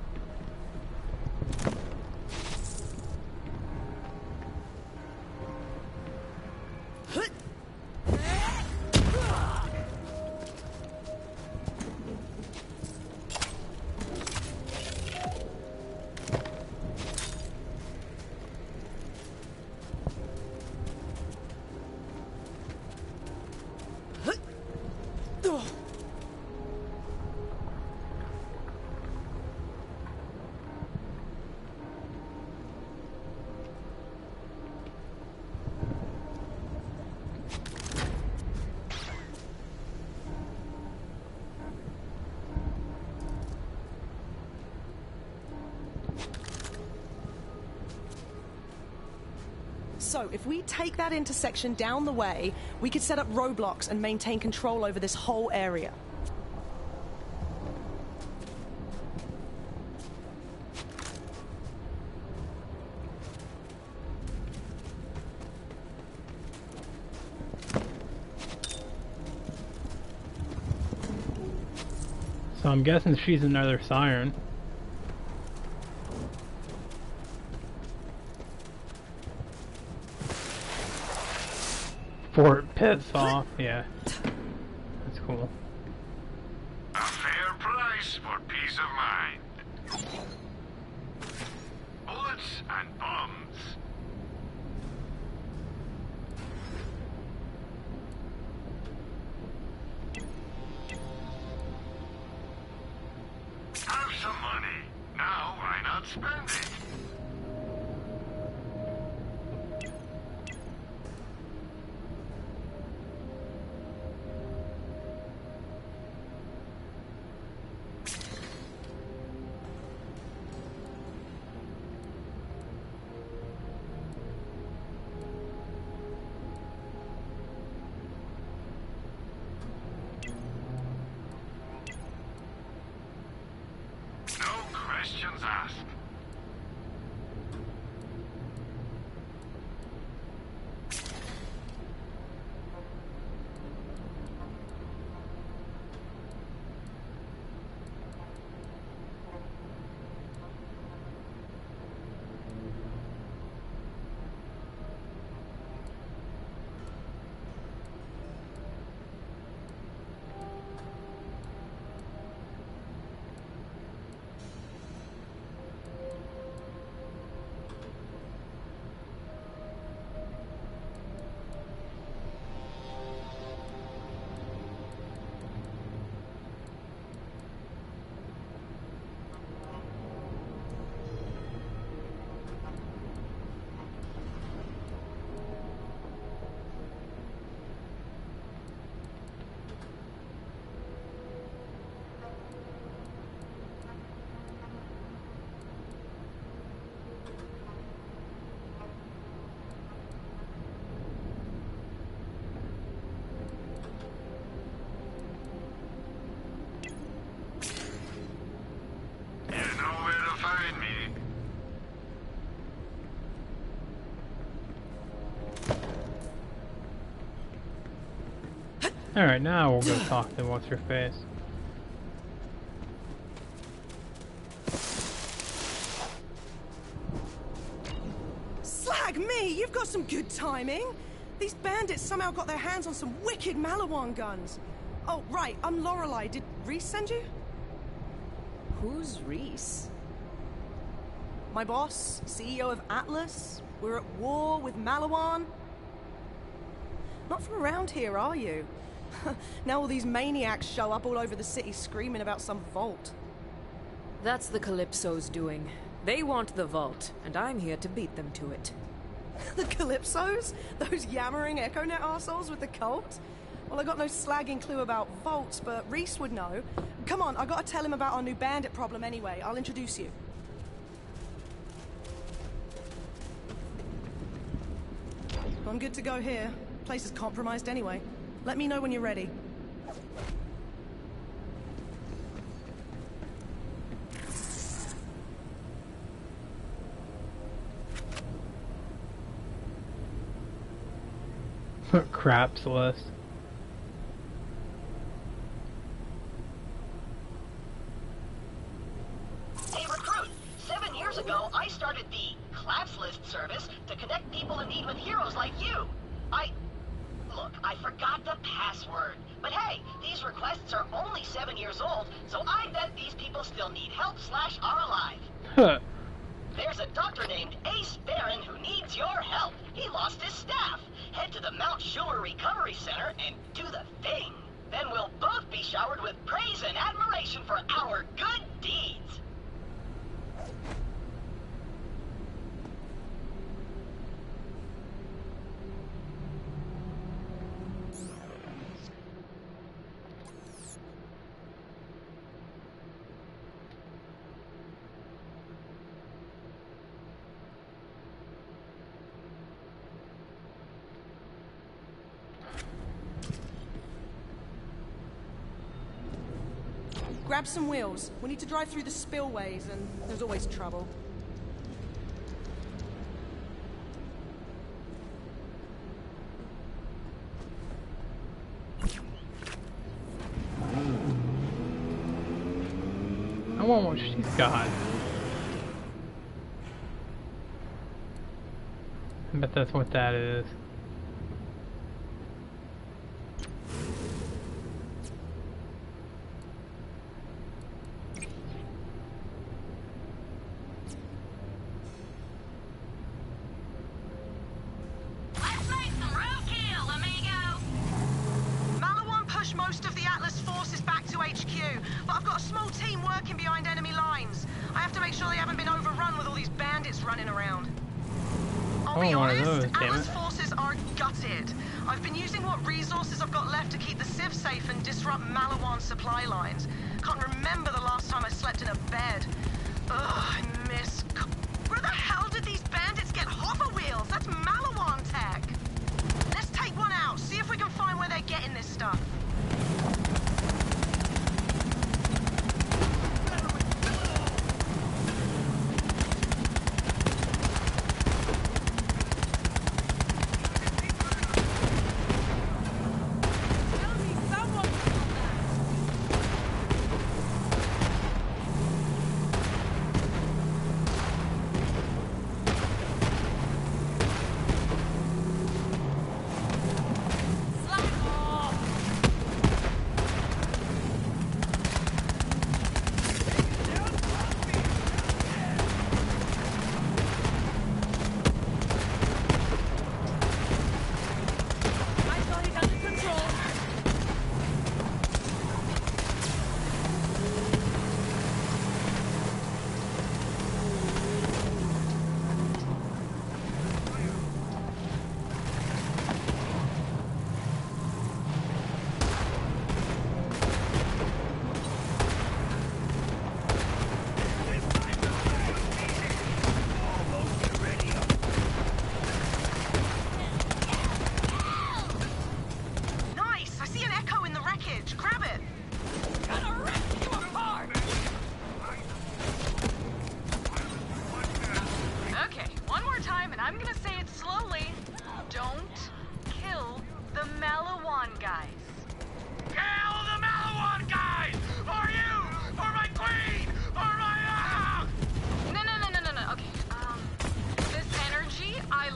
So, if we take that intersection down the way, we could set up roadblocks and maintain control over this whole area. So I'm guessing she's another siren. Before it pits off, yeah. That's cool. A fair price for peace of mind. Bullets and bombs. Have some money. Now, why not spend it? Questions asked. Alright, now we'll go talk to what's her face. Slag me! You've got some good timing! These bandits somehow got their hands on some wicked Malawan guns. Oh, right, I'm Lorelei. Did Reese send you? Who's Reese? My boss, CEO of Atlas. We're at war with Malawan. Not from around here, are you? Now all these maniacs show up all over the city screaming about some vault. That's the Calypso's doing. They want the vault, and I'm here to beat them to it. The Calypsos? Those yammering EchoNet arseholes with the cult? Well, I got no slagging clue about vaults, but Reese would know. Come on, I gotta tell him about our new bandit problem anyway. I'll introduce you. I'm good to go here. Place is compromised anyway. Let me know when you're ready. Craps list. Hey, recruit! 7 years ago, I started the Claps List service to connect people in need with heroes like you. Look, I forgot the password. But hey, these requests are only 7 years old, so I bet these people still need help / are alive. There's a doctor named Ace Barron who needs your help. He lost his staff. Head to the Mount Schuler Recovery Center and do the thing. Then we'll both be showered with praise and admiration for our good deeds. Grab some wheels. We need to drive through the spillways, and there's always trouble. I want what she's got. I bet that's what that is. Most of the Atlas forces back to HQ, but I've got a small team working behind enemy lines. I have to make sure they haven't been overrun with all these bandits running around. I'll be honest, Atlas forces are gutted. I've been using what resources I've got left to keep the Civ safe and disrupt Malawan supply lines. Can't remember the last time I slept in a bed. Ugh, I miss... Where the hell did these bandits get hover wheels? That's Malawan tech. Let's take one out, see if we can find where they're getting this stuff.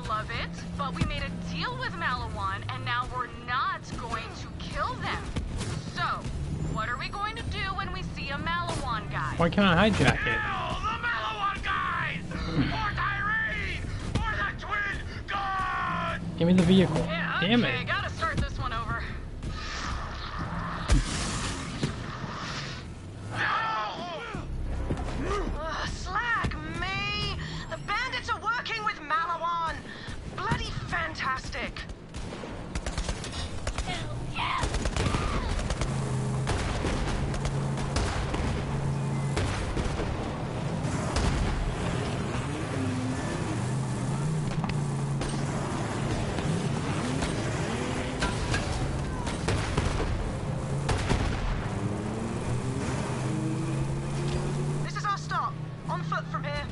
love it, but we made a deal with Malawan, and now we're not going to kill them. So, what are we going to do when we see a Malawan guy? Why can't I hijack it? The Malawan guys! For Tyrene! For the Twin God! Give me the vehicle. Yeah, Damn okay, it. gotta start this one over. Slag me! The bandits are working with Malawan! Bloody fantastic! This is our stop. On foot from here.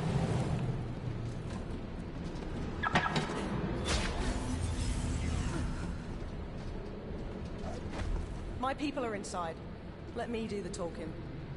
My people are inside. Let me do the talking.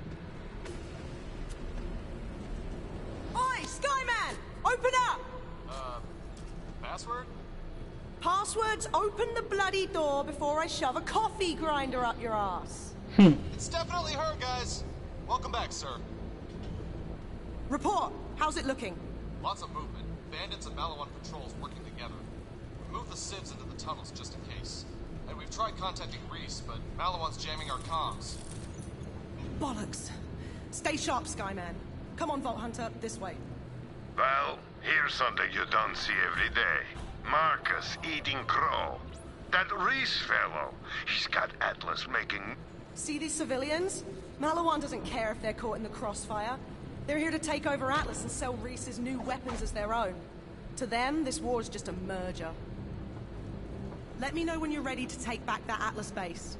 Oi, Skyman! Open up! Password? Passwords, open the bloody door before I shove a coffee grinder up your ass. It's definitely her, guys. Welcome back, sir. Report. How's it looking? Lots of movement. Bandits and Malawan patrols working together. We moved the civs into the tunnels just in case. And we've tried contacting Reese, but Malawan's jamming our comms. Bollocks. Stay sharp, Skyman. Come on, Vault Hunter, this way. Well, here's something you don't see every day. Marcus eating crow. That Reese fellow. He's got Atlas making... See these civilians? Malawan doesn't care if they're caught in the crossfire. They're here to take over Atlas and sell Reese's new weapons as their own. To them, this war's just a merger. Let me know when you're ready to take back that Atlas base.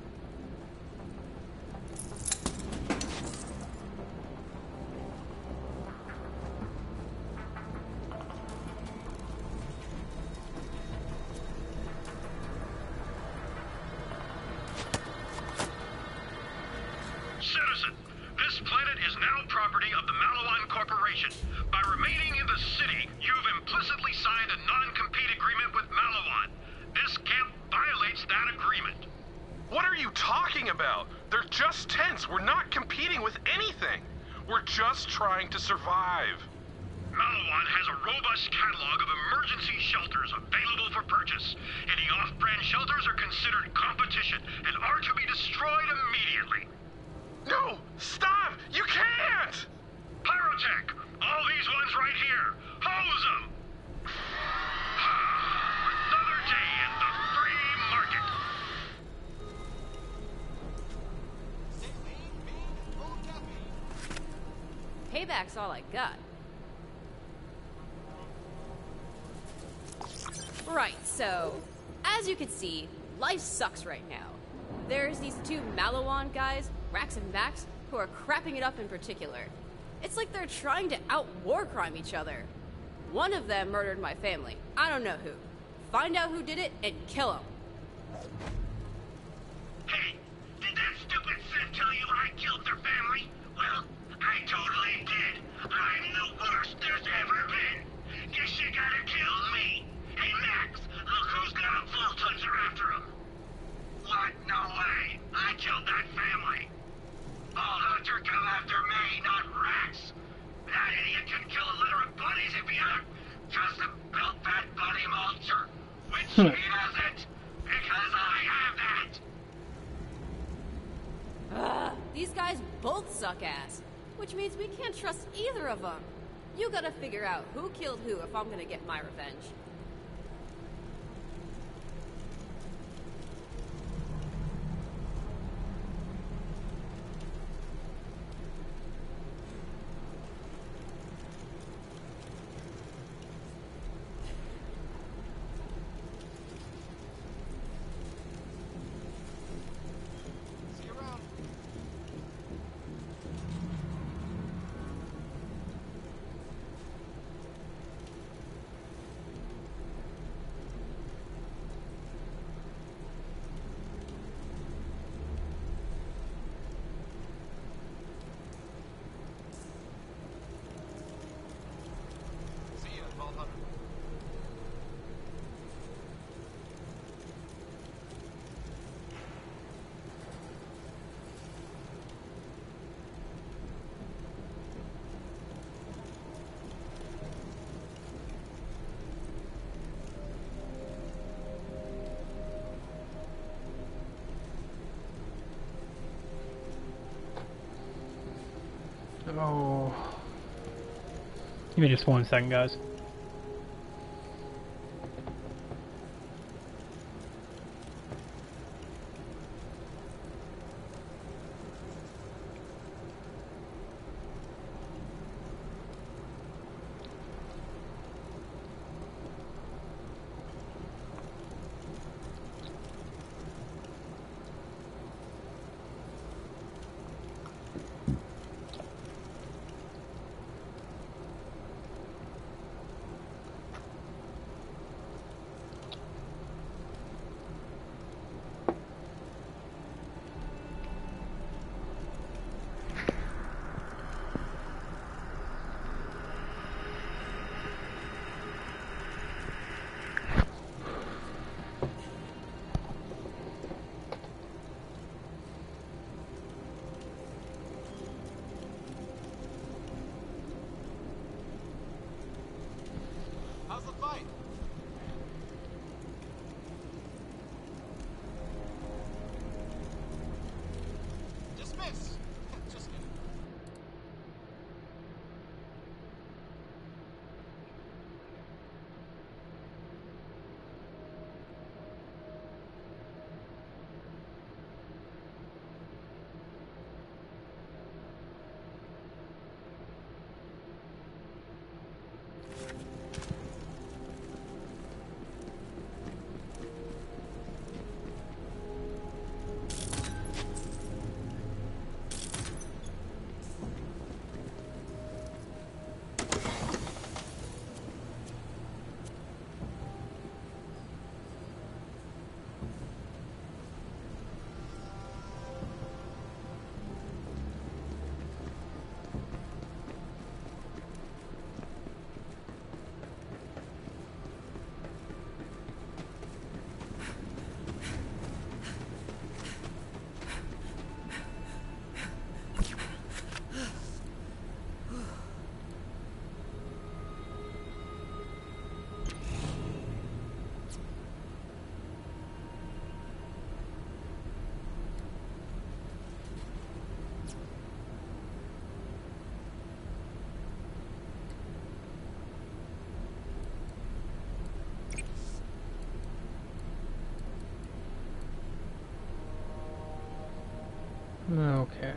Citizen, this planet is now property of the Malawan Corporation. By remaining in the city, you've implicitly signed a non-compete agreement with Malawan. This camp violates that agreement. What are you talking about? They're just tents. We're not competing with anything. We're just trying to survive. Malawan has a robust catalog of emergency shelters available for purchase. Any off-brand shelters are considered competition and are to be destroyed immediately. No! Stop! You can't! Pyrotech! All these ones right here! Hose them! Another day in the free market! Payback's all I got. Right, so, as you can see, life sucks right now. There's these two Malawan guys, Rax and Max, who are crapping it up in particular. It's like they're trying to out-war crime each other. One of them murdered my family. I don't know who. Find out who did it and kill him. Hey, did that stupid Sith tell you I killed their family? Well, I totally did. I'm the worst there's ever been. Guess you gotta kill me. Hey, Max, look who's got a Vault Hunter after him. What? No way. I killed that family. Vault Hunter come after me, not Rax. That idiot can kill a litter of bunnies if he had just a built-fat bunny mulcher. Which he doesn't, because I have that. These guys both suck ass, which means we can't trust either of them. You gotta figure out who killed who if I'm gonna get my revenge. Oh. Give me just 1 second, guys. How's the fight? Dismiss! Just kidding. Okay.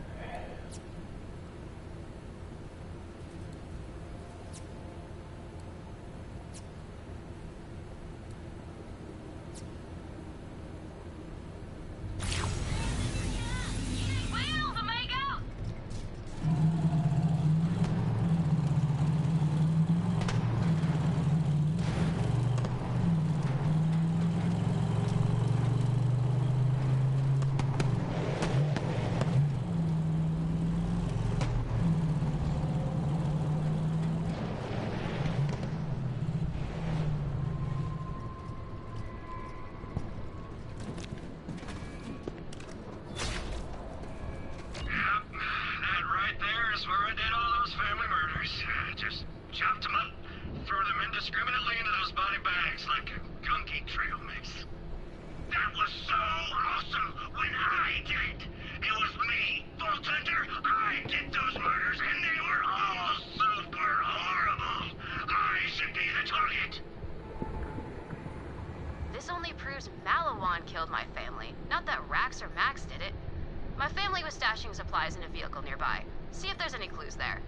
This only proves Malawan killed my family, not that Rax or Max did it. My family was stashing supplies in a vehicle nearby. See if there's any clues there.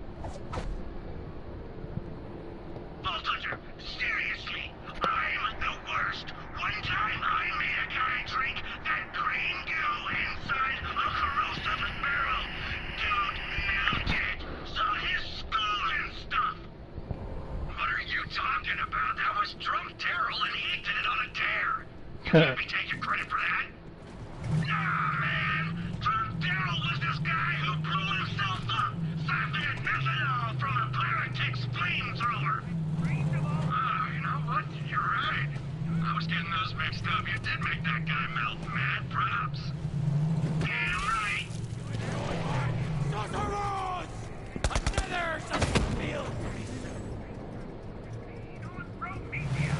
Vault Hunter, seriously, I'm the worst. One time I made a guy drink that green goo inside a corrosive barrel. Dude melted. Saw his skull and stuff. What are you talking about? That was drunk Daryl and he did it on a dare. You can't be taking credit for that. Nah, man. Drunk Daryl was this guy who blew himself up, siphoned methanol from a Pyrotex flamethrower. You know what? You're right. I was getting those mixed up. You did make that guy melt. Mad props. Damn right. Sorcerers! Another doesn't feel Promethea!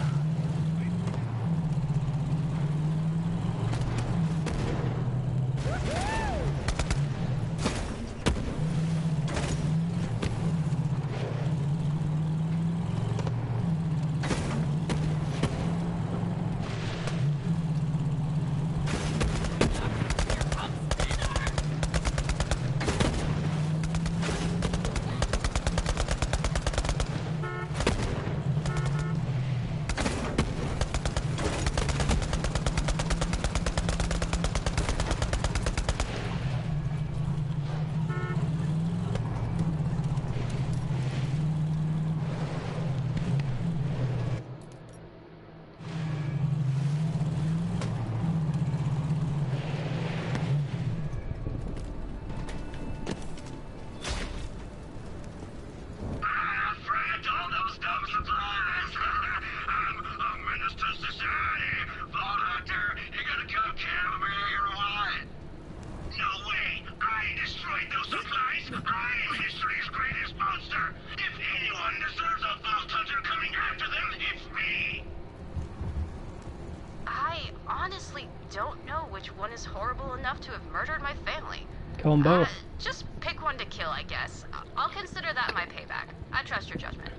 is horrible enough to have murdered my family. Kill them both. Just pick one to kill, I guess. I'll consider that my payback. I trust your judgment.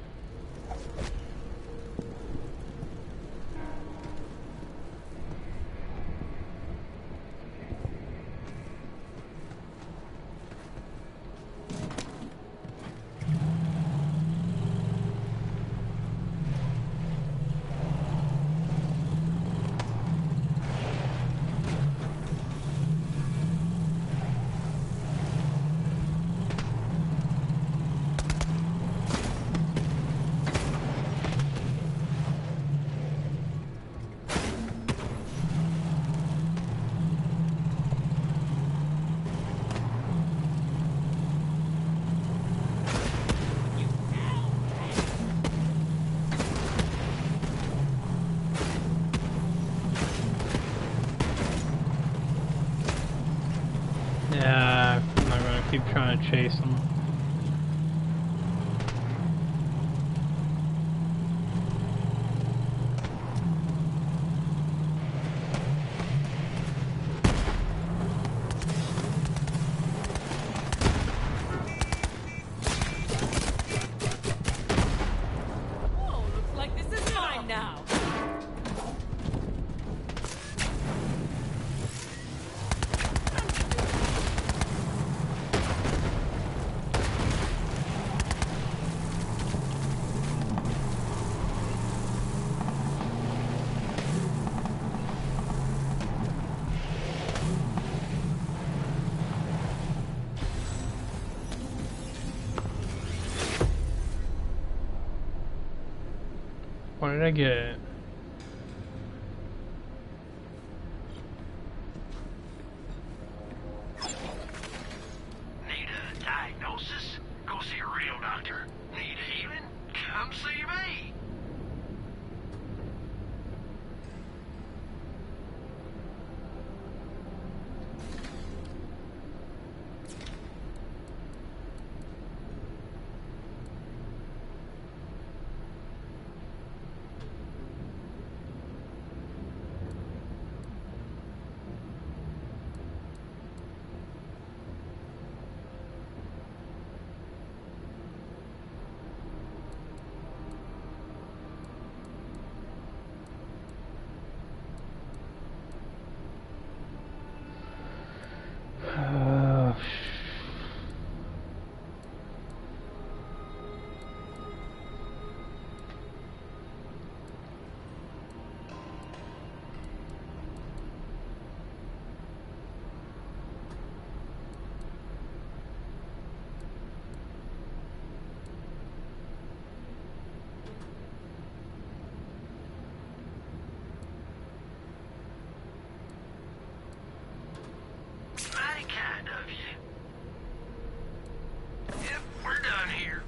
Yeah, I'm not gonna keep trying to chase them. Oh, looks like this is mine now. What did I get? Need a diagnosis? Go see a real doctor. Need healing? Come see me. Mighty kind of you. Yep, we're done here.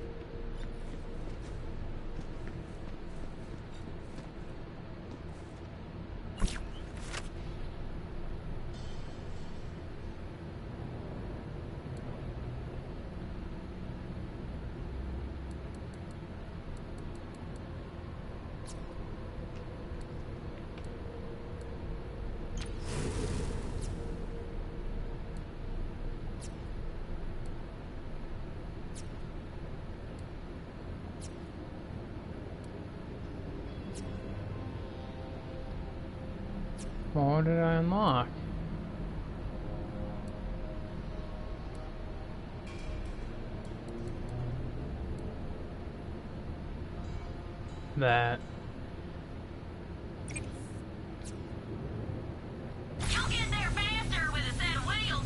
What did I unlock? That. You'll get there faster with a set of wheels.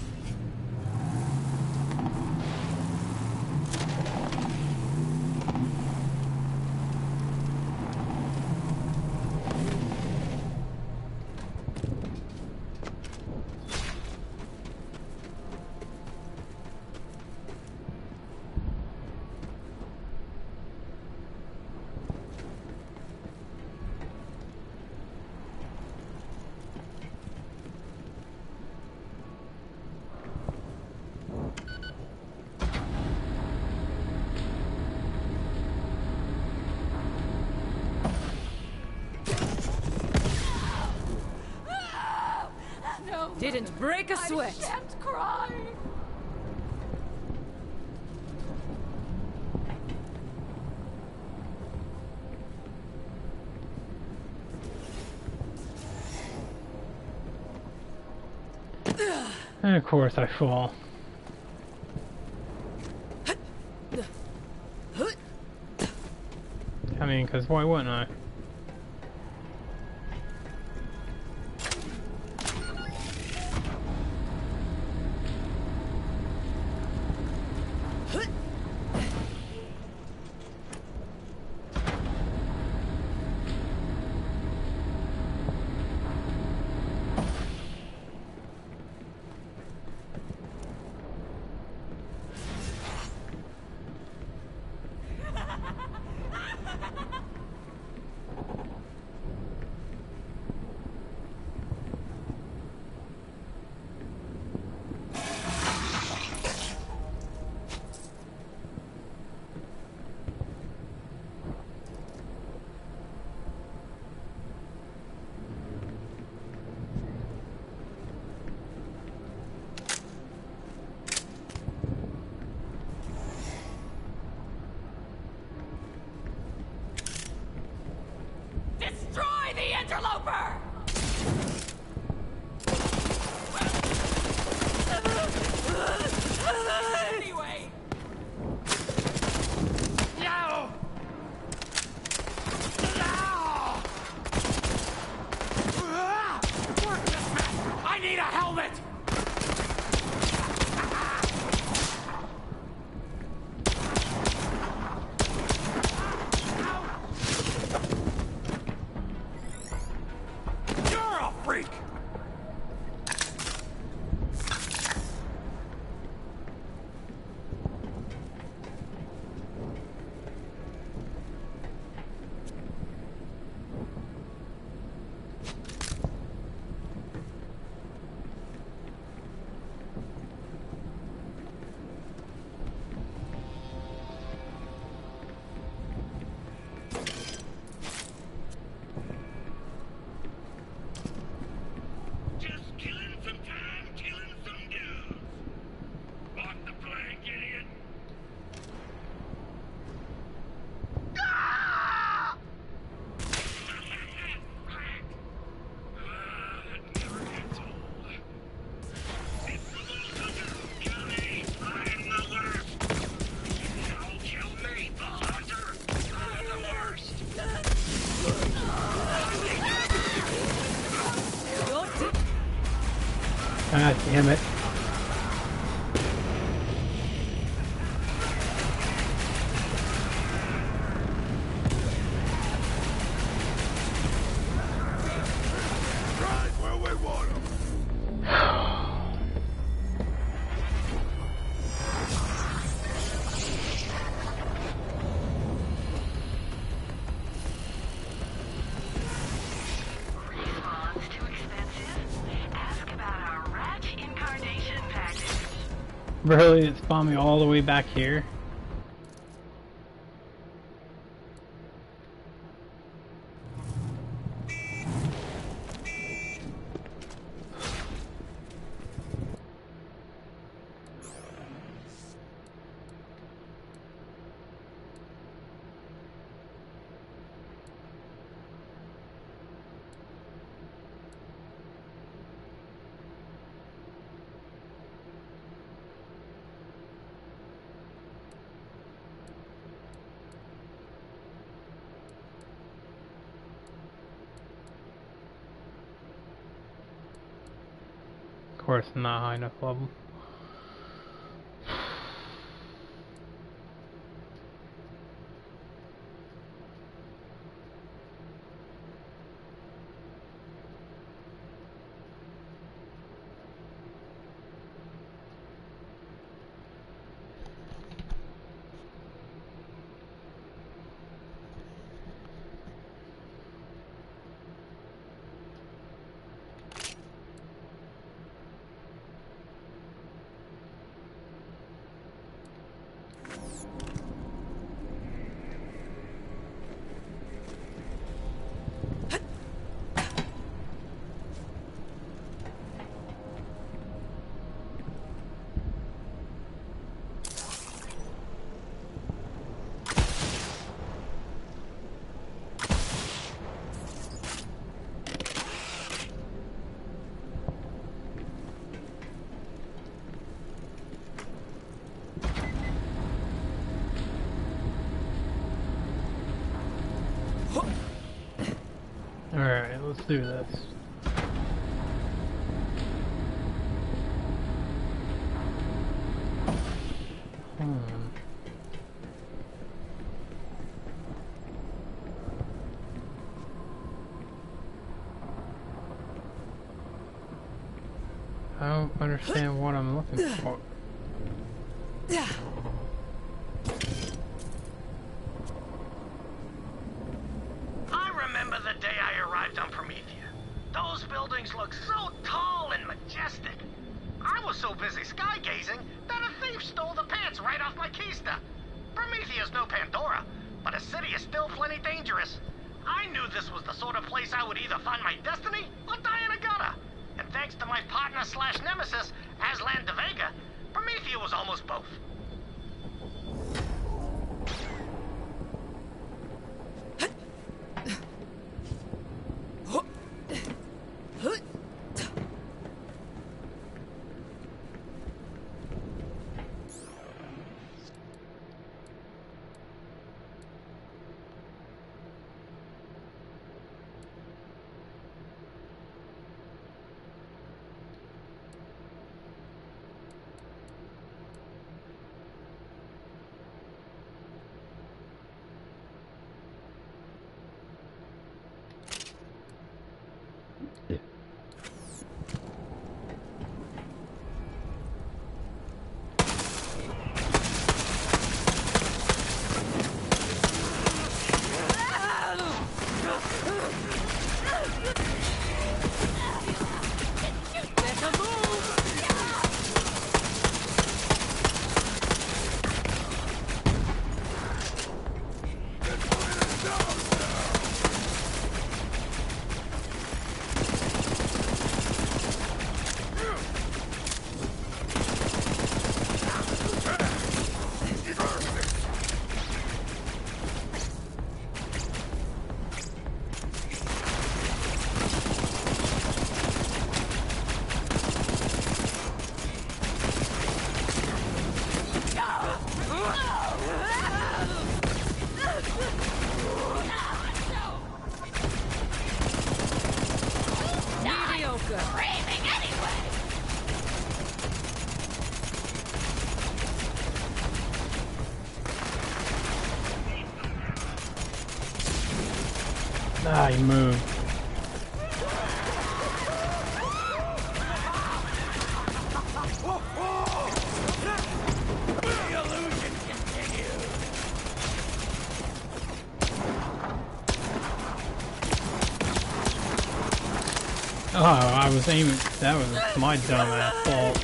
didn't break a sweat. I shan't cry. And of course I fall. I mean, because why wouldn't I? Destroy the interloper! Anyway! No! No! Work this mess! I need a helmet! You're a freak! Just killing some time, killing some dudes. Walk the plank, idiot. Ah! That never gets old. It's the hunter. Kill me. I'm the worst. Don't kill me, the hunter. I'm the worst. Ah, damn it. Right where we want 'em. Response too expensive? Ask about our rat incarnation package. Really, it spawned me all the way back here. Of course, not high enough level. Alright, let's do this. I don't understand what I'm looking for. I remember the day I arrived on Promethea. Those buildings looked so tall and majestic. I was so busy sky gazing that a thief stole the pants right off my keister. Promethea's no Pandora, but a city is still plenty dangerous. I knew this was the sort of place I would either find my destiny or die in a gutter. And thanks to my partner slash nemesis, Aslan de Vega, Promethea was almost both. Ah, he moved. Oh, I was aiming. That was my dumb ass fault.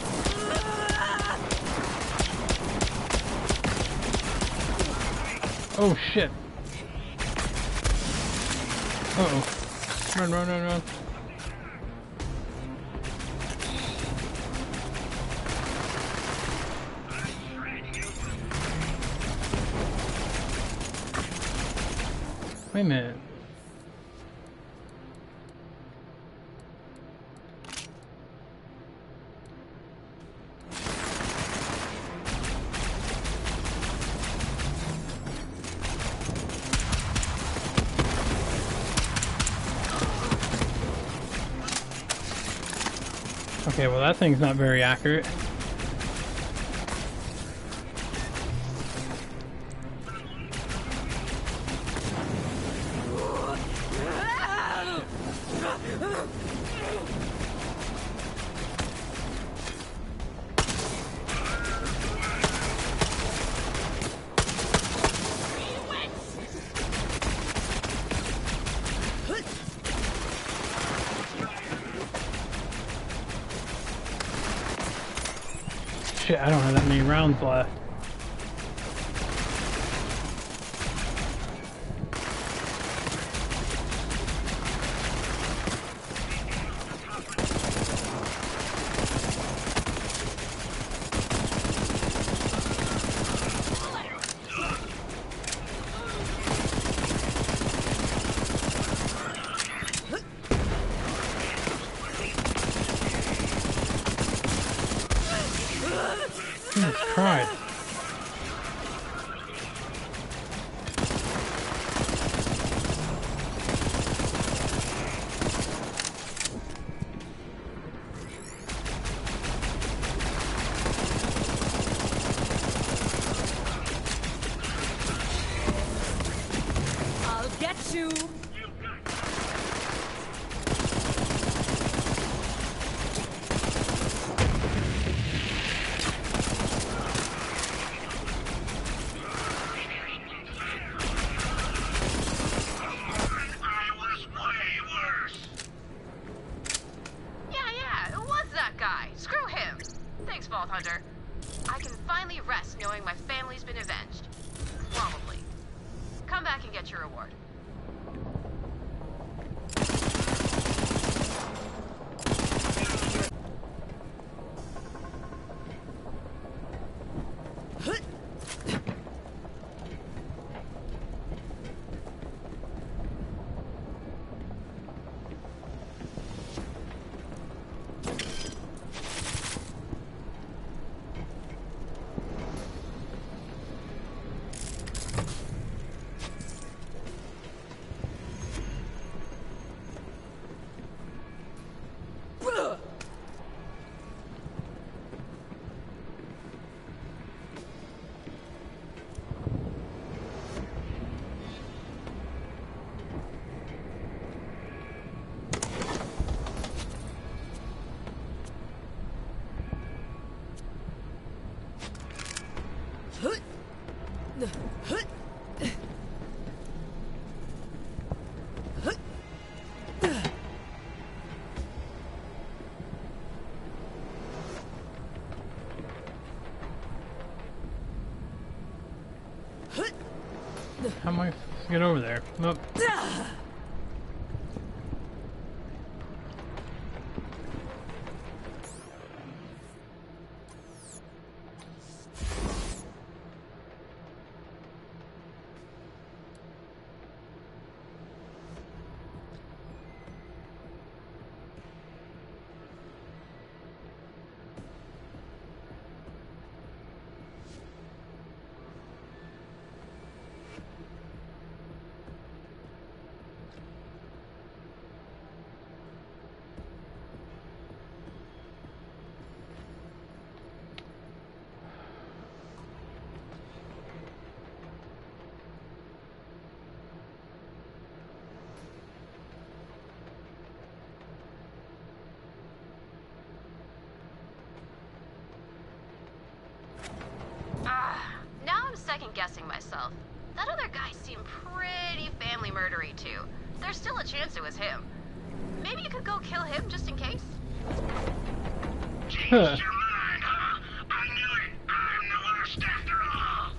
Oh shit. Uh-oh. Run, run, run, run. Wait a minute. Okay, well that thing's not very accurate. Shit, I don't have that many rounds left. Jesus Christ. Vault Hunter. I can finally rest knowing my family's been avenged. Probably. Come back and get your reward. How am I supposed to get over there? Nope. Now I'm second-guessing myself. That other guy seemed pretty family murdery, too. There's still a chance it was him. Maybe you could go kill him just in case? Changed your mind, huh? I knew it. I'm the worst after all.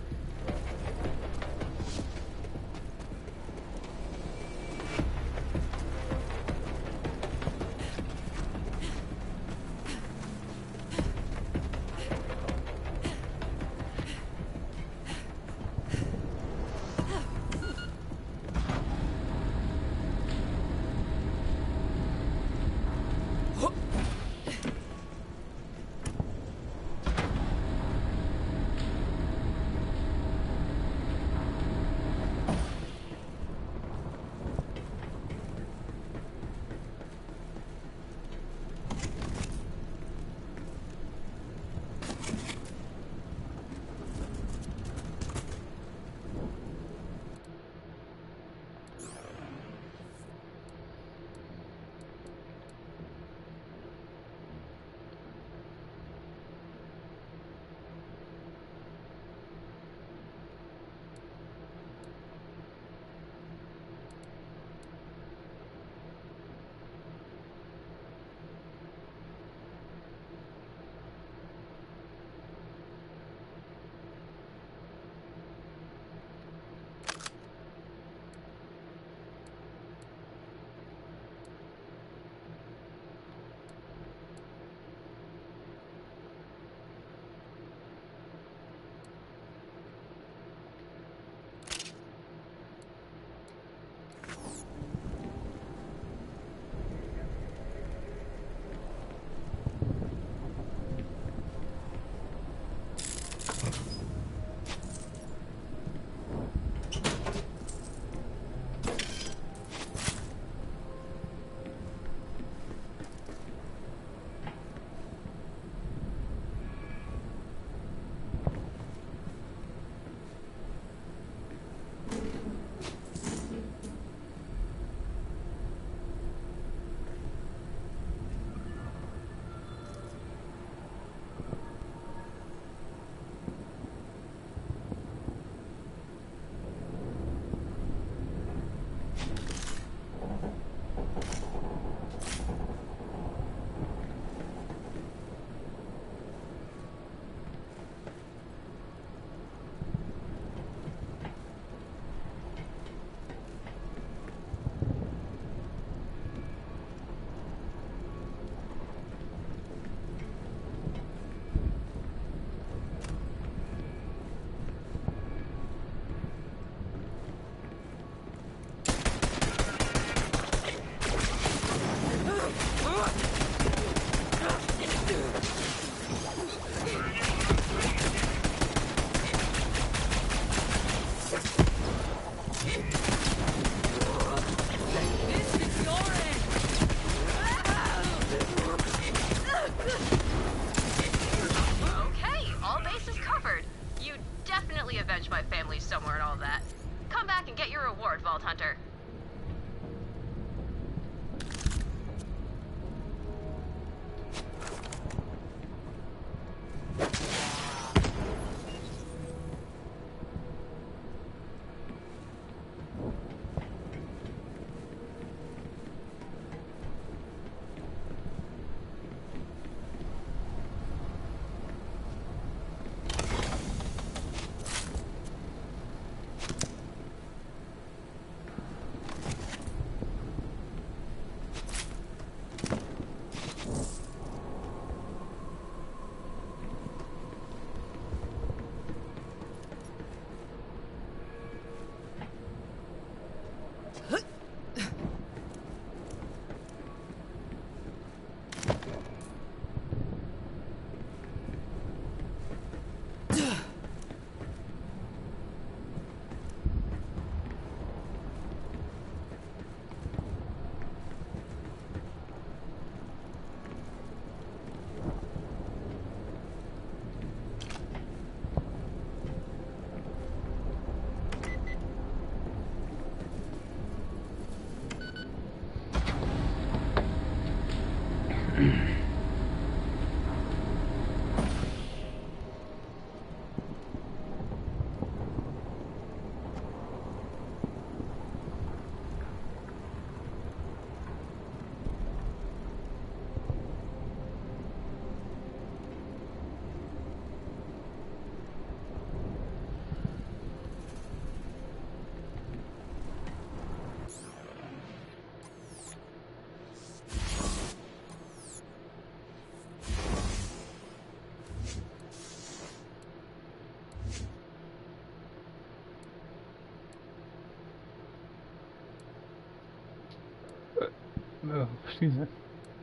Oh, excuse me.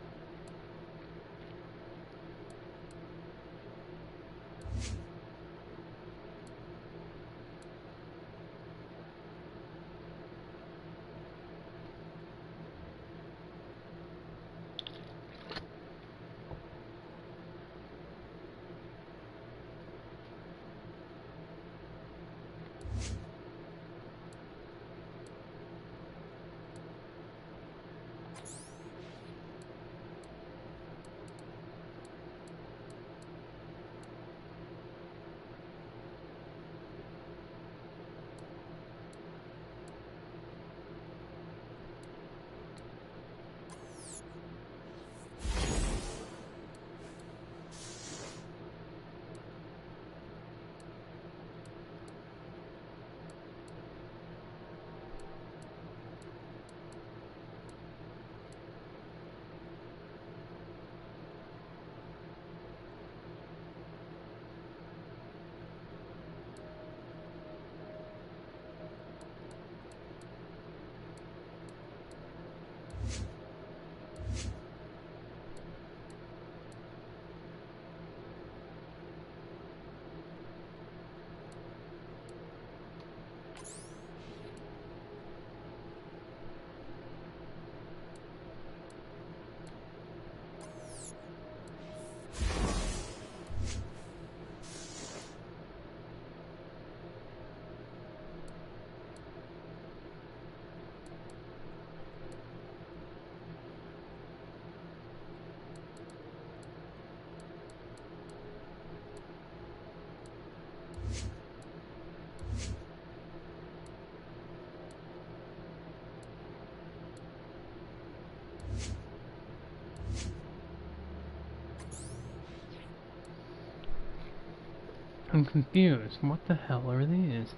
I'm confused. What the hell are these?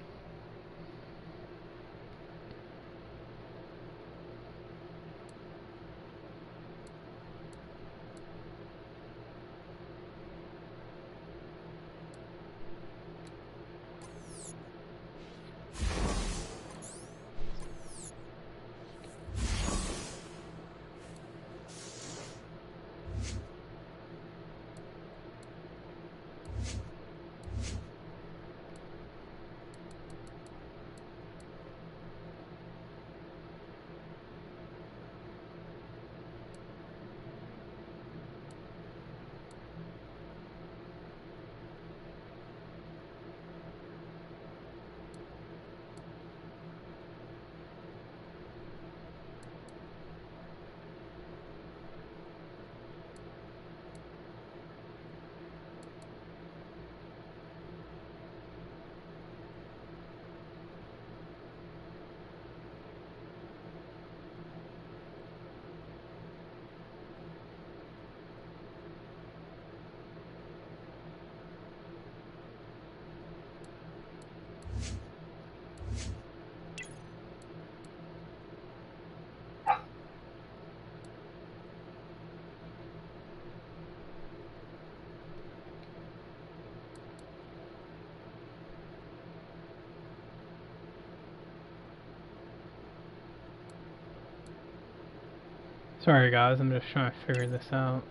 Sorry guys, I'm just trying to figure this out.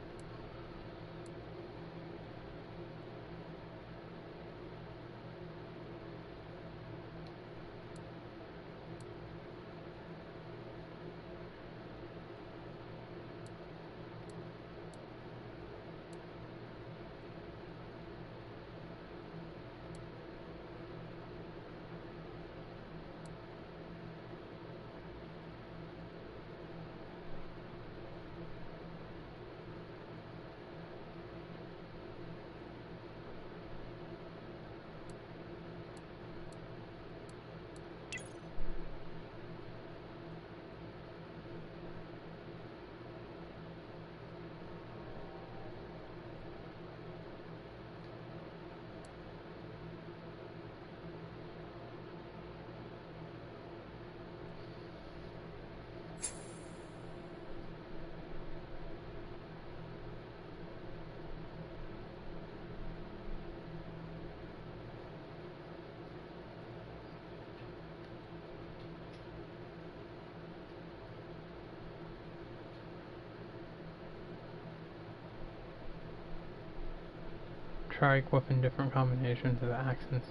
try equipping different combinations of accents.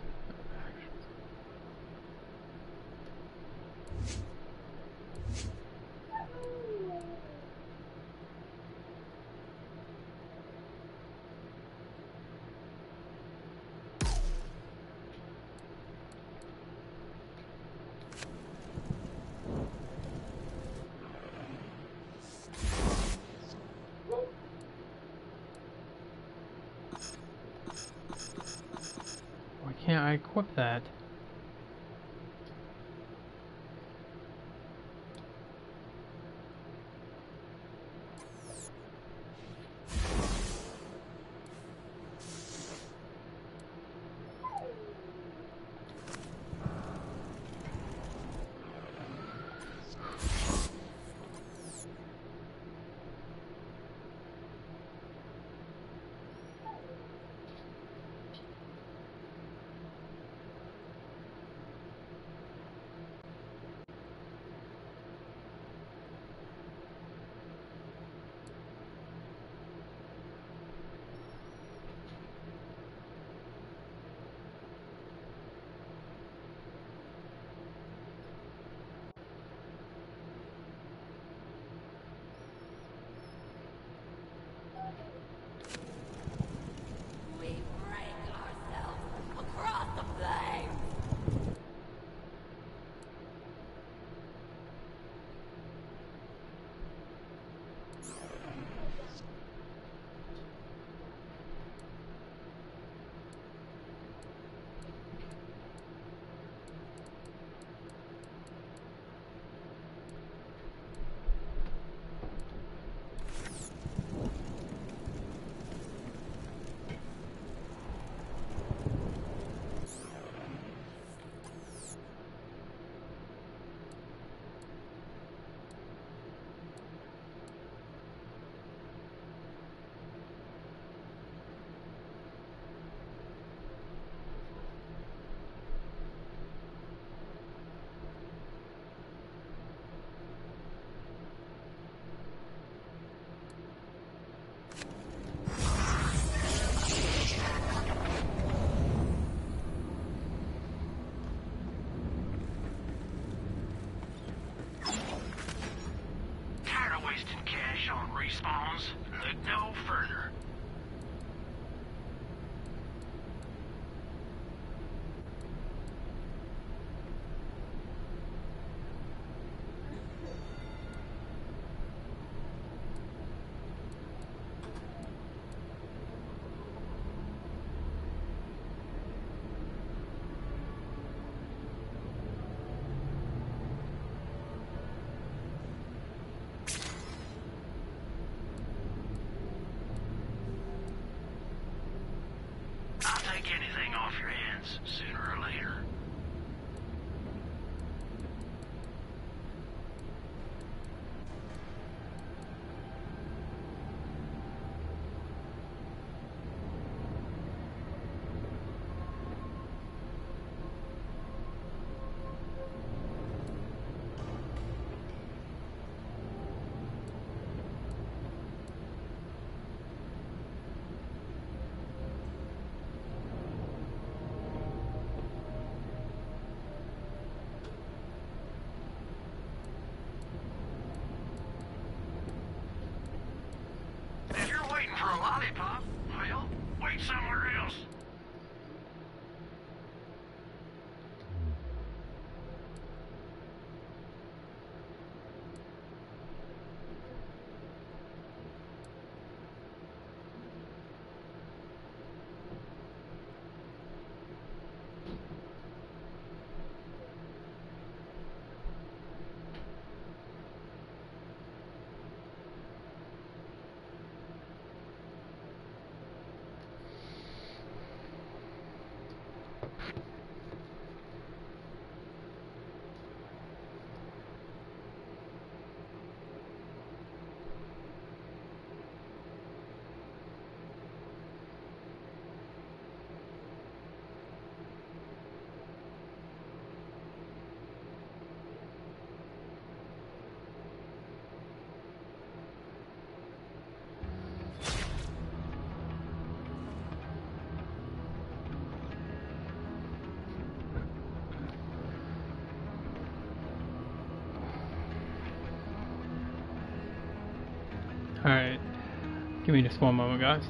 Why can't I equip that? Respawns. Look no further. Anything off your hands sooner or later. Waiting for a lollipop? Well, wait somewhere else. Alright, give me just one moment, guys.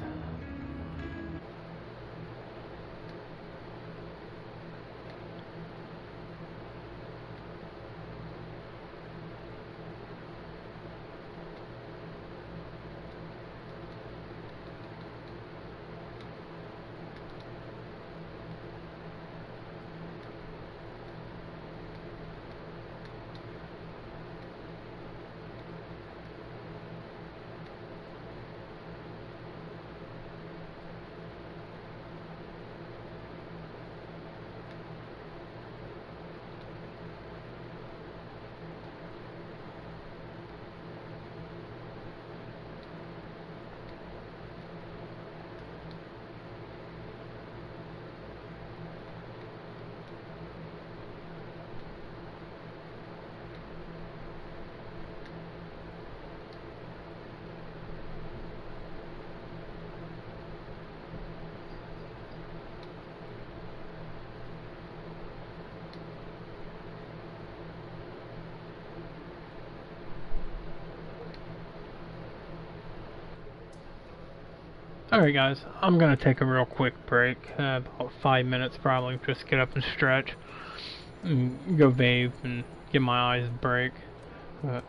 Alright guys, I'm gonna take a real quick break, about 5 minutes probably, just get up and stretch, and go bathe and get my eyes a break. Go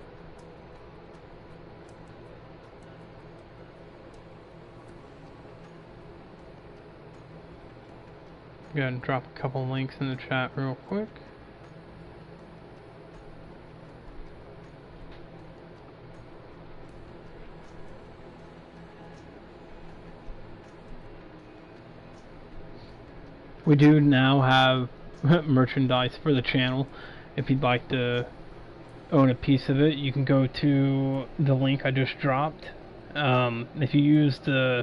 ahead and drop a couple links in the chat real quick. We do now have merchandise for the channel. If you'd like to own a piece of it, you can go to the link I just dropped. If you use the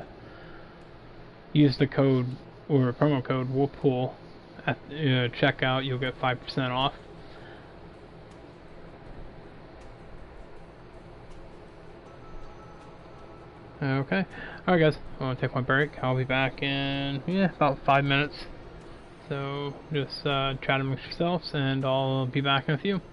code or promo code WHOOPPOOL at checkout, you'll get 5% off. Okay, alright guys, I'm gonna take my break. I'll be back in about 5 minutes. So just chat amongst yourselves, and I'll be back in a few.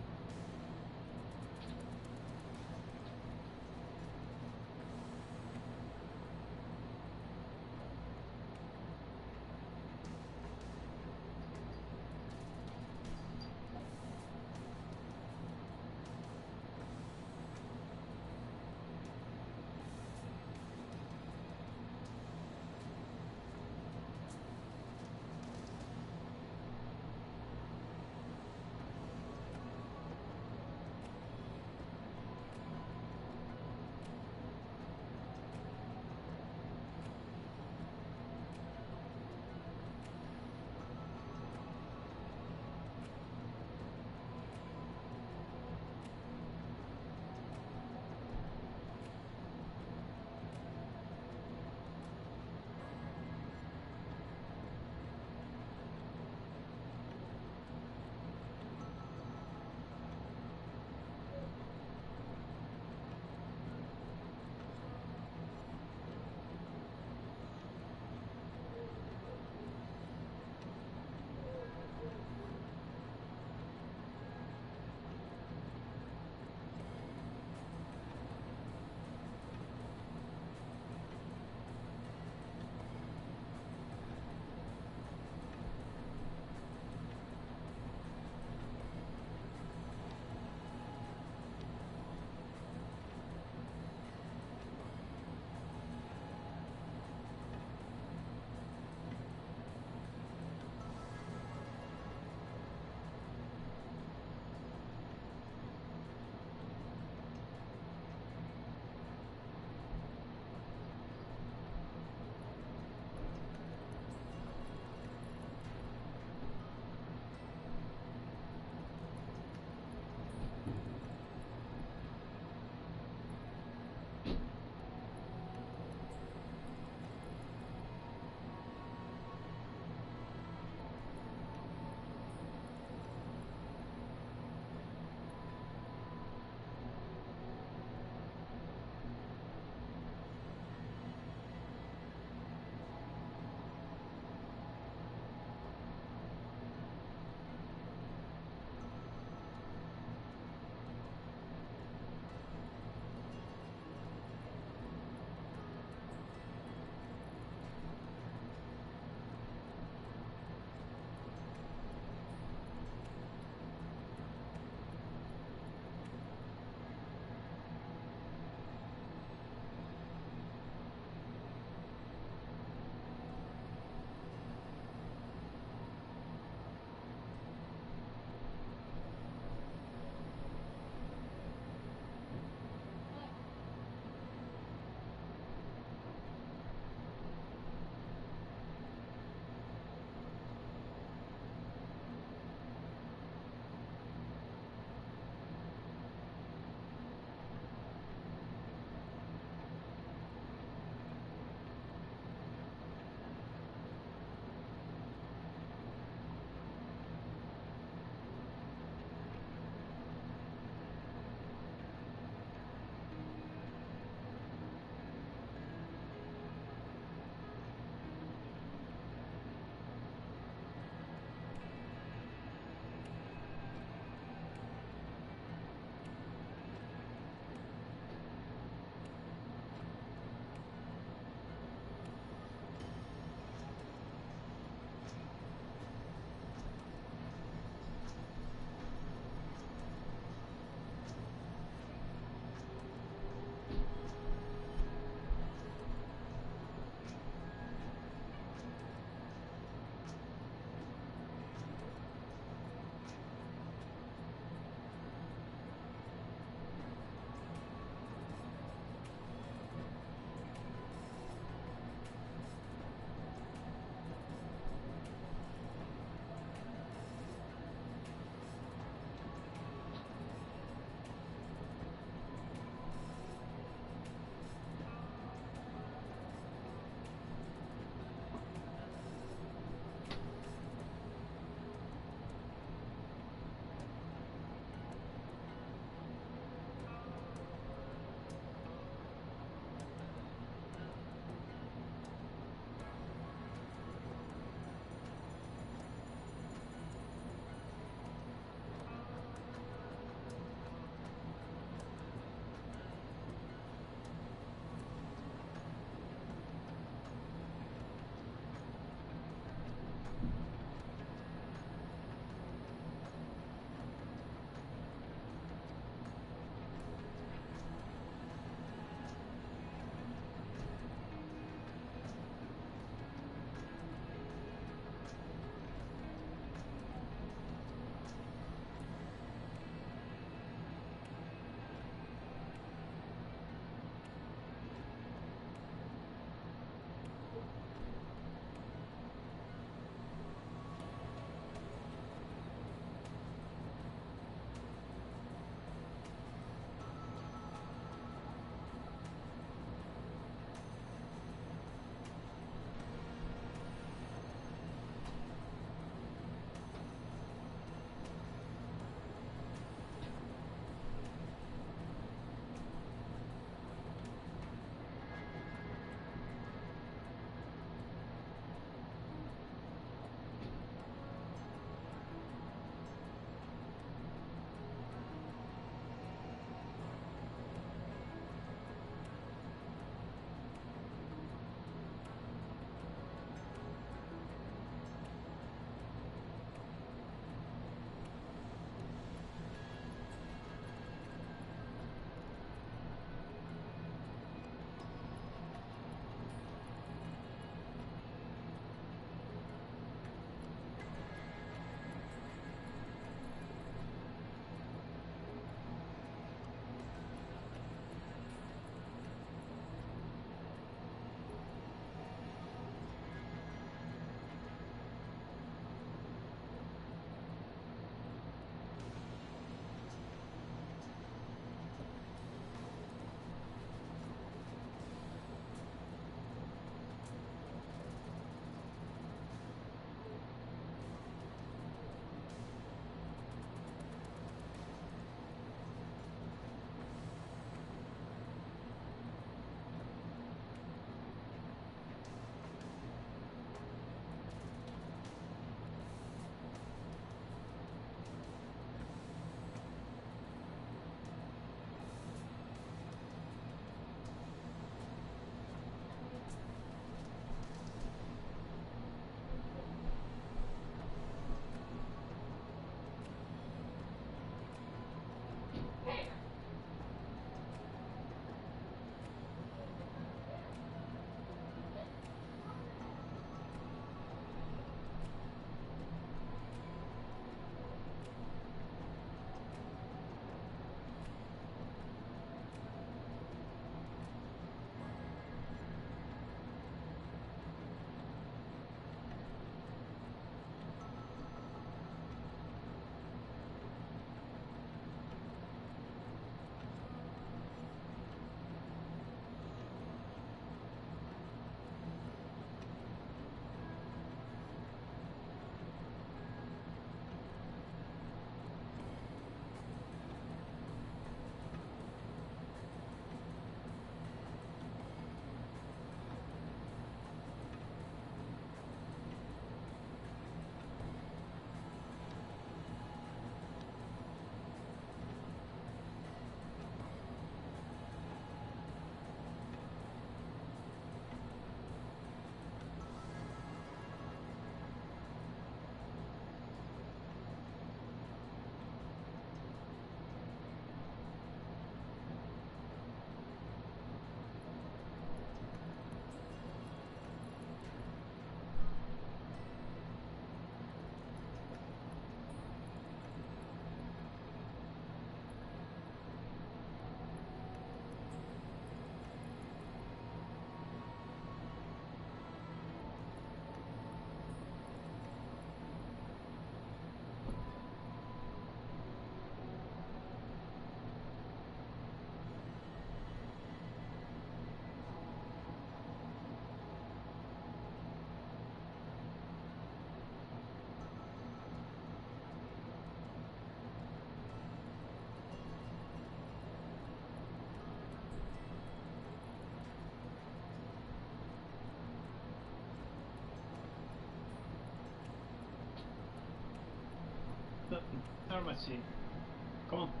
my seat. Come on.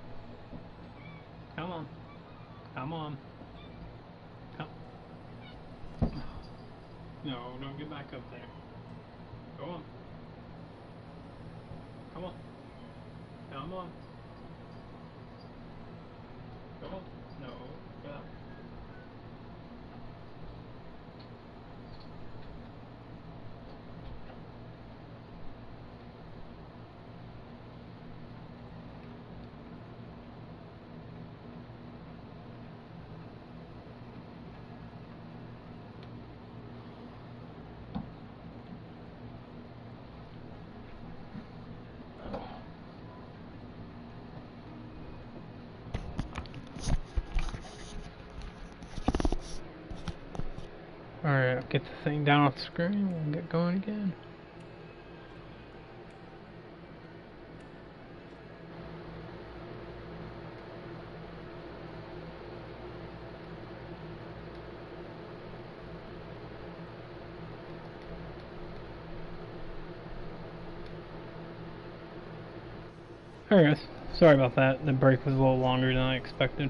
Come on. Come on. Come. No, don't get back up there. Go on. Come on. Come on. Come on. No. Get up. Alright, I'll get the thing down off the screen, we'll get going again. Alright guys, sorry about that, the break was a little longer than I expected.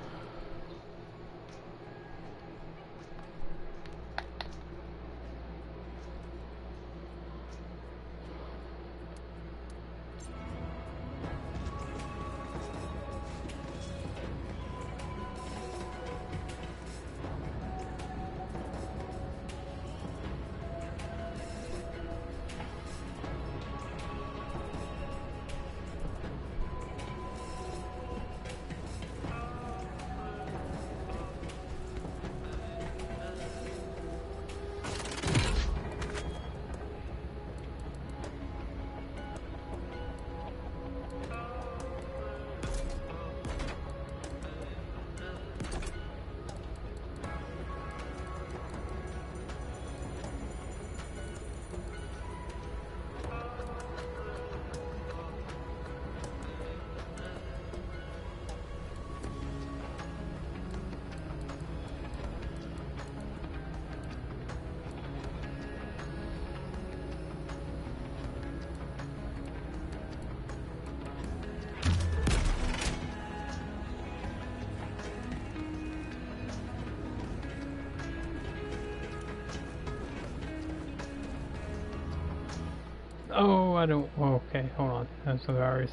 Oh, I don't. Oh, okay, hold on. That's the virus.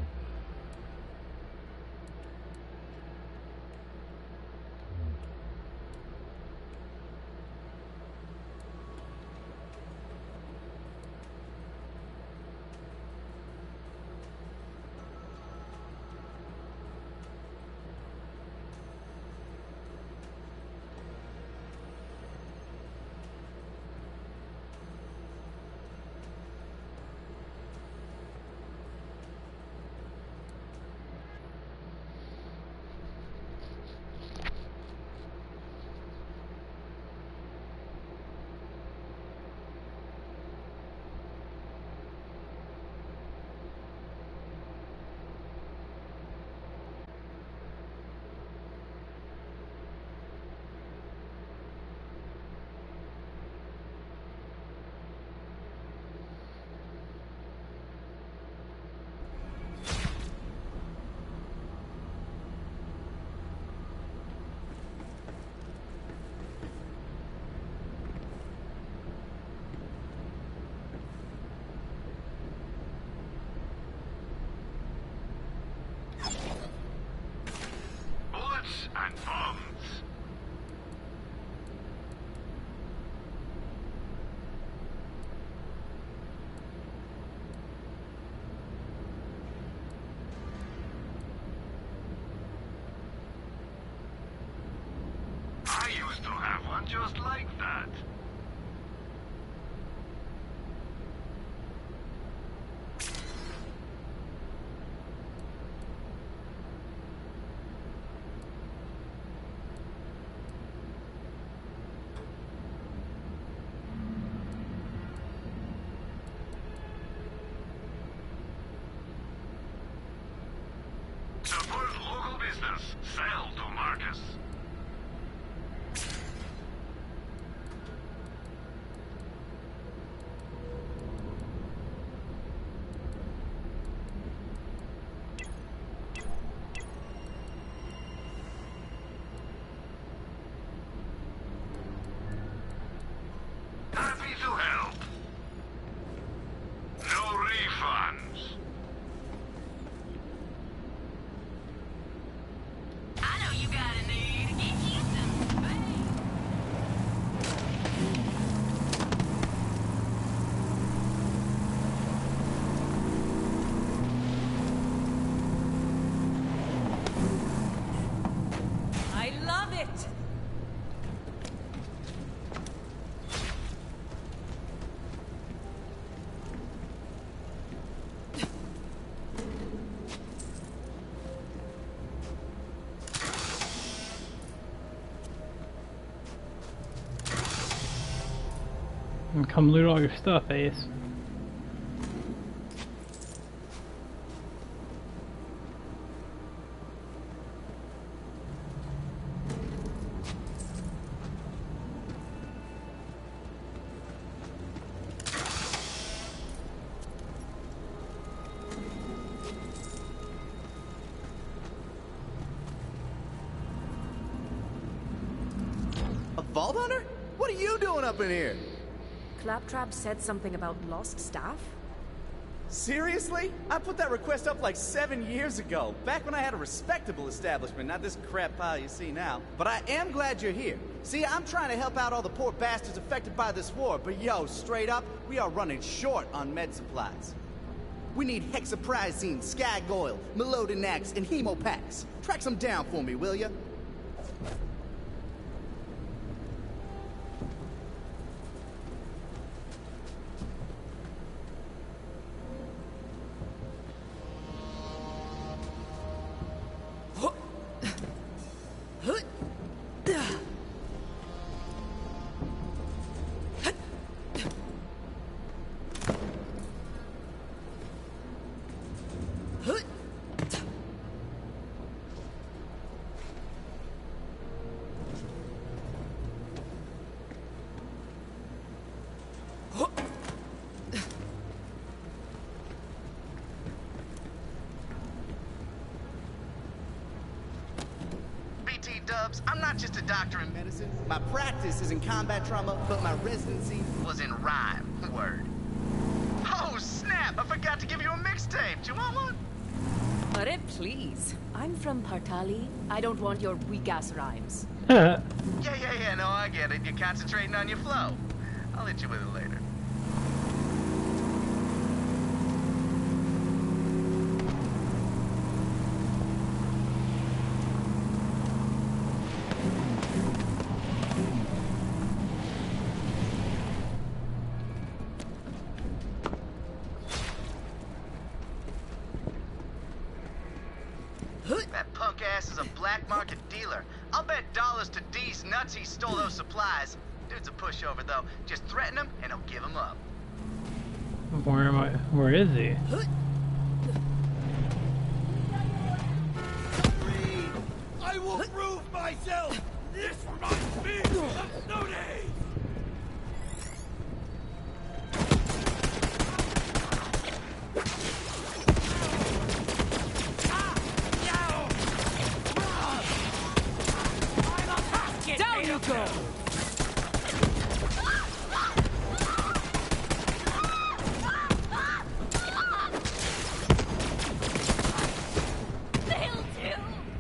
And bombs. I used to have one just like that. Support local business. Sell to Marcus. it! And come loot all your stuff, Ace. A Vault Hunter? What are you doing up in here? Claptrap said something about lost staff? Seriously? I put that request up like 7 years ago, back when I had a respectable establishment, not this crap pile you see now. But I am glad you're here. See, I'm trying to help out all the poor bastards affected by this war, but yo, straight up, we are running short on med supplies. We need hexaprizine, skag oil, melodinax, and hemopacks. Track some down for me, will ya? Dubs, I'm not just a doctor in medicine. My practice is in combat trauma, but my residency was in rhyme. Word. Oh, snap! I forgot to give you a mixtape. Do you want one? Hare, please. I'm from Partali. I don't want your weak-ass rhymes. Yeah, no, I get it. You're concentrating on your flow. I'll hit you with it later. That punk ass is a black market dealer. I'll bet dollars to D's nuts he stole those supplies. Dude's a pushover, though. Just threaten him, and he'll give him up. Where am I? Where is he? I will prove myself! This reminds me of Snow Days! Down you go! They'll do!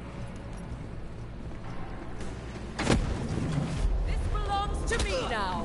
This belongs to me now!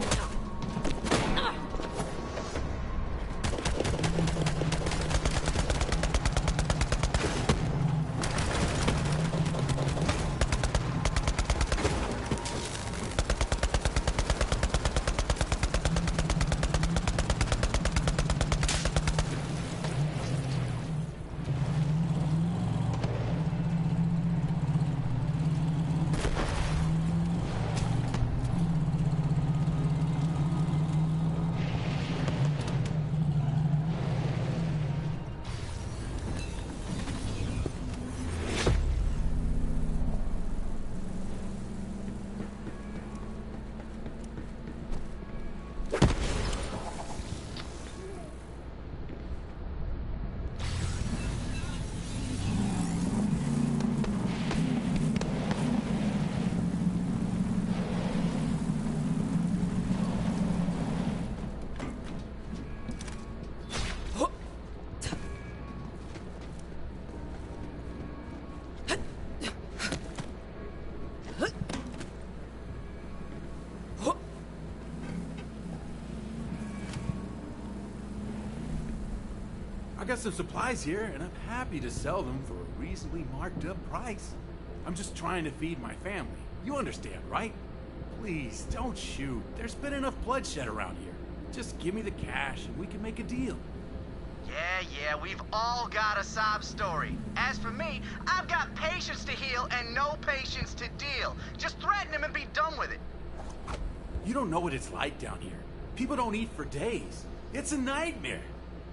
I got some supplies here, and I'm happy to sell them for a reasonably marked up price. I'm just trying to feed my family. You understand, right? Please, don't shoot. There's been enough bloodshed around here. Just give me the cash and we can make a deal. Yeah, we've all got a sob story. As for me, I've got patience to heal and no patience to deal. Just threaten him and be done with it. You don't know what it's like down here. People don't eat for days. It's a nightmare.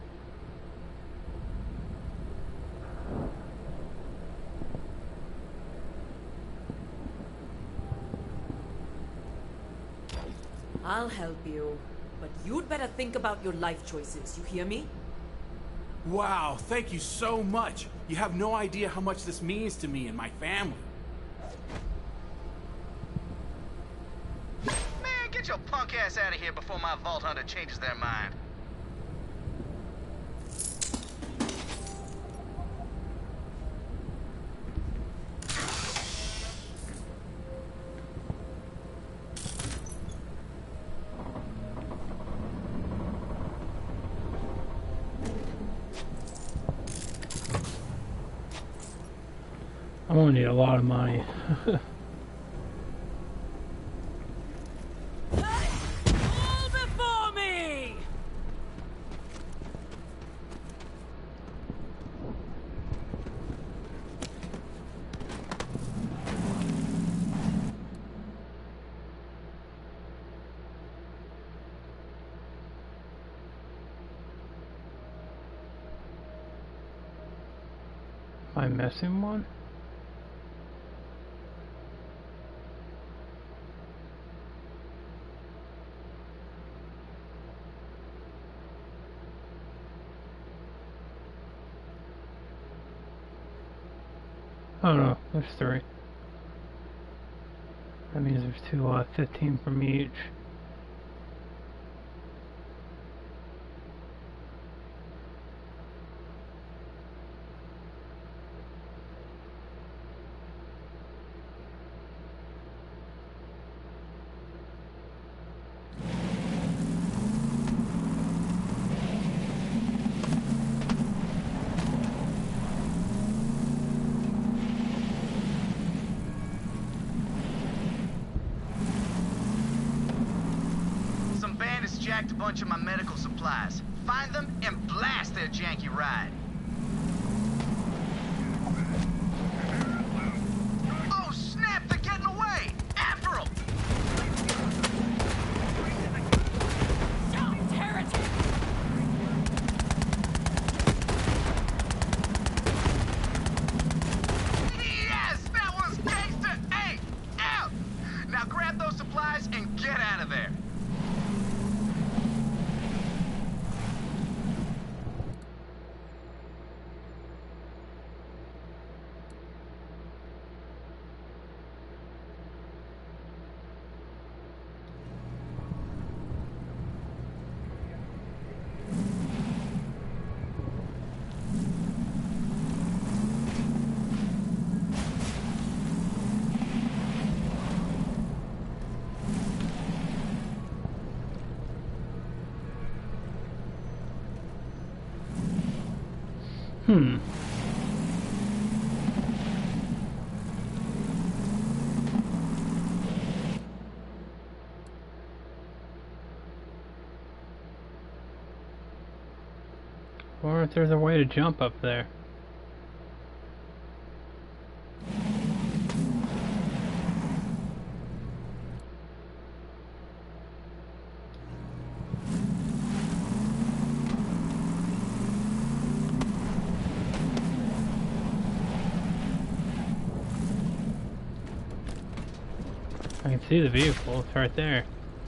I'll help you, but you'd better think about your life choices, you hear me? Wow, thank you so much. You have no idea how much this means to me and my family. Man, get your punk ass out of here before my Vault Hunter changes their mind. I'm gonna need a lot of money. All before me! Am I missing one? Oh no, there's 3. That means there's 2, 15 from each. Jacked a bunch of my medical supplies. Find them and blast their janky ride. Oh snap, they're getting away! After them! Yes, that was gangsta! Hey, out! Now grab those supplies and get out of there. I wonder if there's a way to jump up there. I can see the vehicle, it's right there.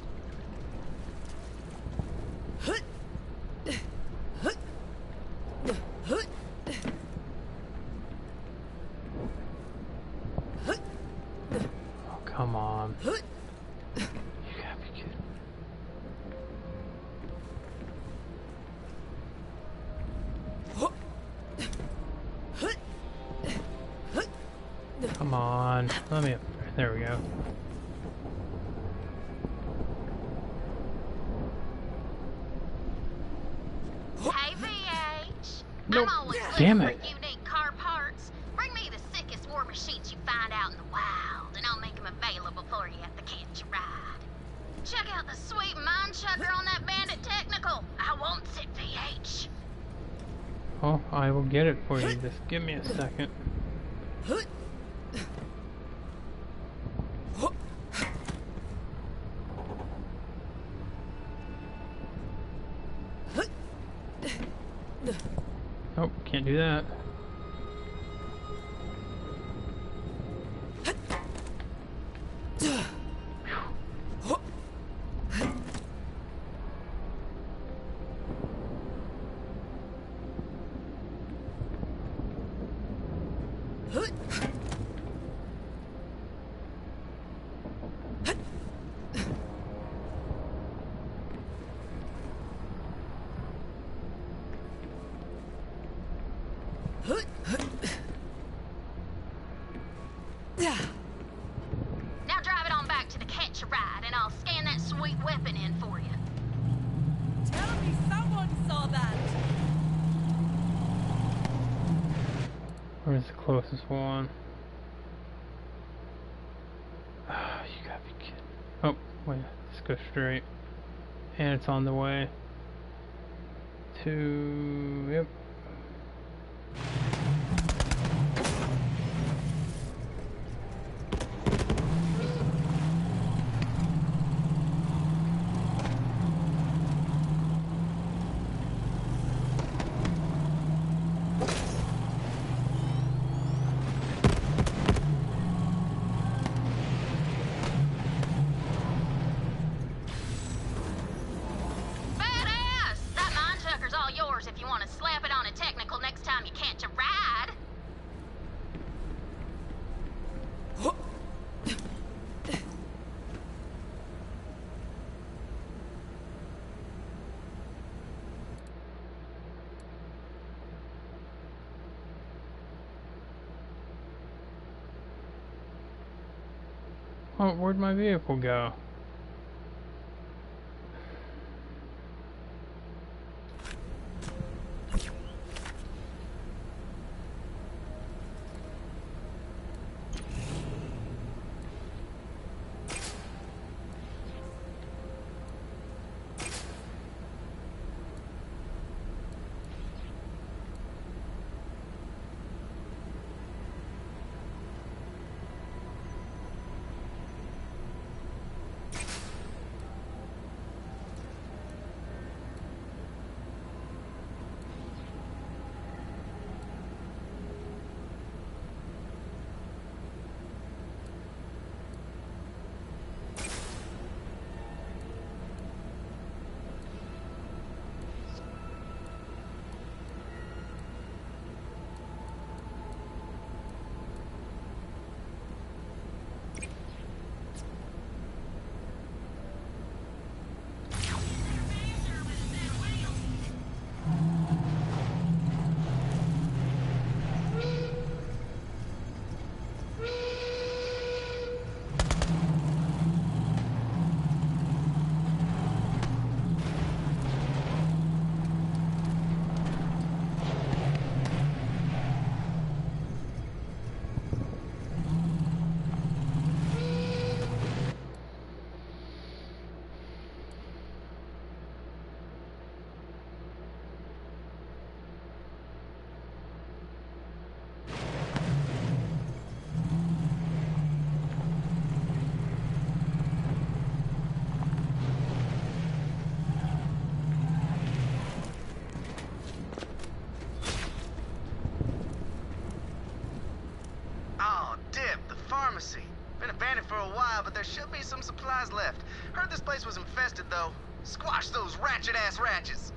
Oh, come on. You gotta be kidding. Come on, let me up. There we go. Hey, VH. Nope. I'm always Damn looking it. for unique car parts. Bring me the sickest war machines you find out in the wild, and I'll make them available Oh, I will get it for you. Just give me a second. Nope, can't do that. Now drive it on back to the catch a ride, and I'll scan that sweet weapon in for you. Tell me someone saw that. Where's the closest one? Ah, you gotta be kidding. Oh, wait, let's go straight. And it's on the way to... Yep. If you want to slap it on a technical next time you catch a ride. Oh, where'd my vehicle go? Been abandoned for a while, but there should be some supplies left. Heard this place was infested, though. Squash those ratchet-ass ratchets.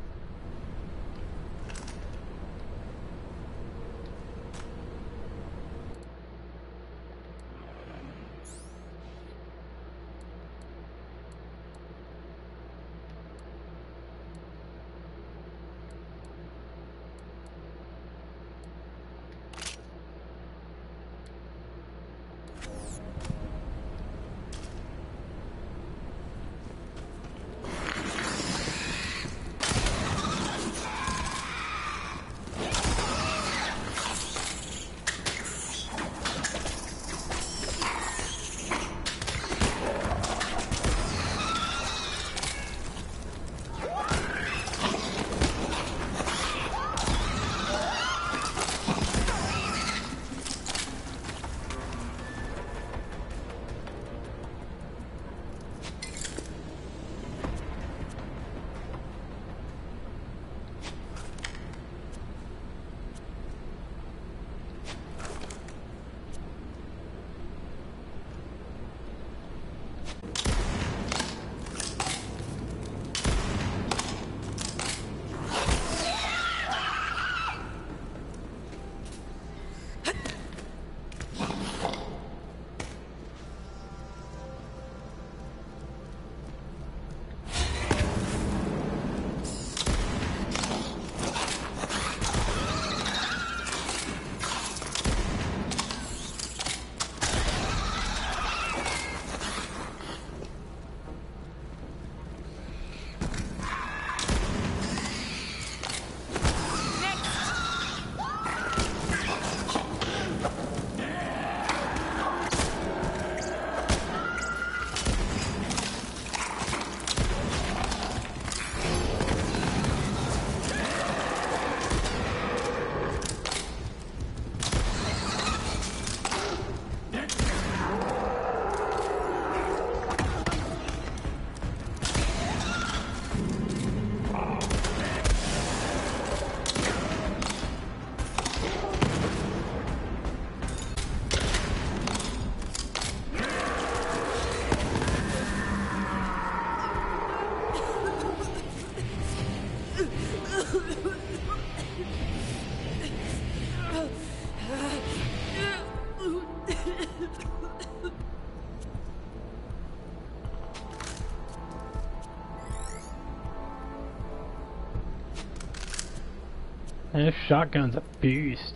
And this shotgun's a beast.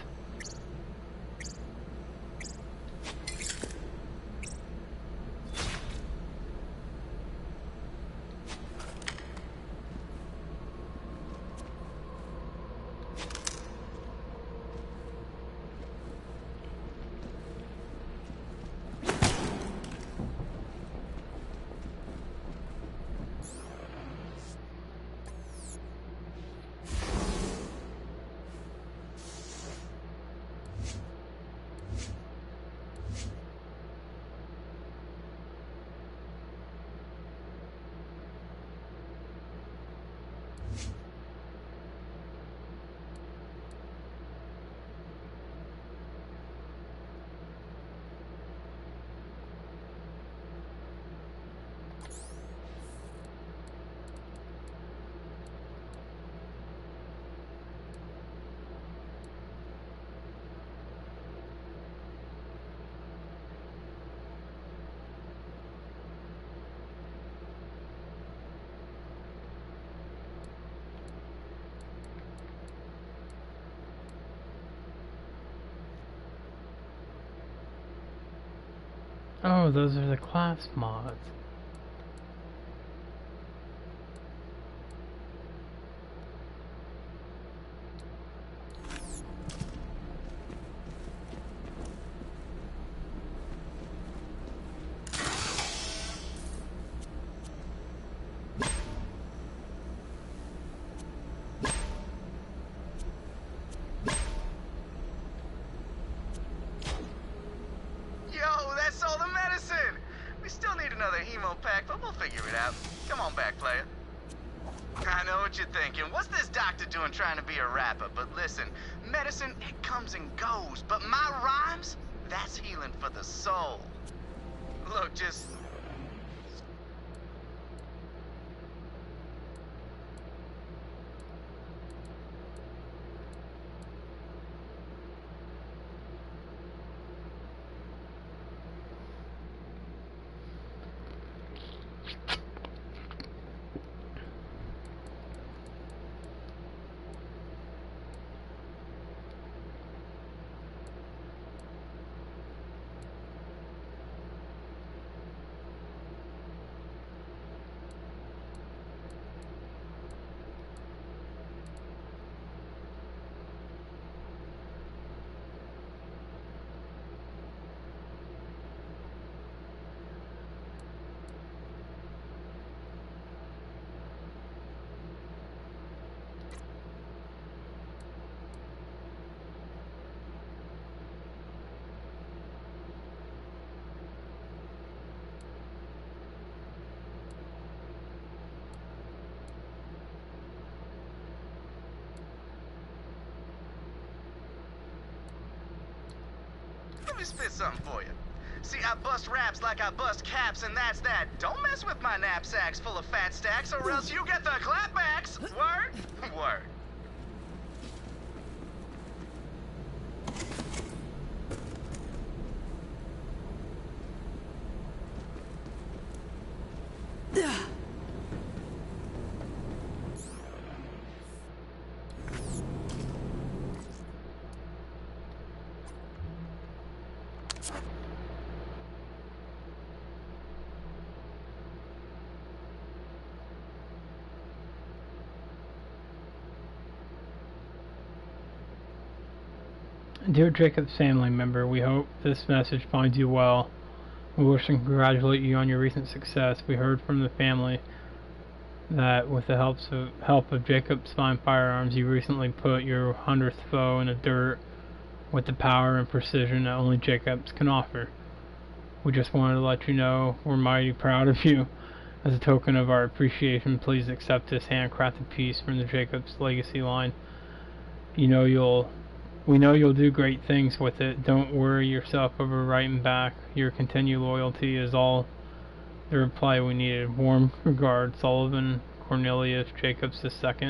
Oh, those are the class mods. Yo, that's all the medicine! We still need another hemo pack, but we'll figure it out. Come on back, player. I know what you're thinking. What's this doctor doing trying to be a rapper? But listen, medicine, it comes and goes. But my rhymes, that's healing for the soul. Look, just... Let me spit something for you. See, I bust raps like I bust caps, and that's that. Don't mess with my knapsacks full of fat stacks, or else you get the clapbacks. Word? Word. Dear Jacob's family member, we hope this message finds you well. We wish and congratulate you on your recent success. We heard from the family that with the help of Jacob's Fine Firearms, you recently put your 100th foe in the dirt with the power and precision that only Jacobs can offer. We just wanted to let you know we're mighty proud of you. As a token of our appreciation, please accept this handcrafted piece from the Jacobs Legacy line. We know you'll do great things with it. Don't worry yourself over writing back. Your continued loyalty is all the reply we needed. Warm regards, Sullivan Cornelius Jacobs II.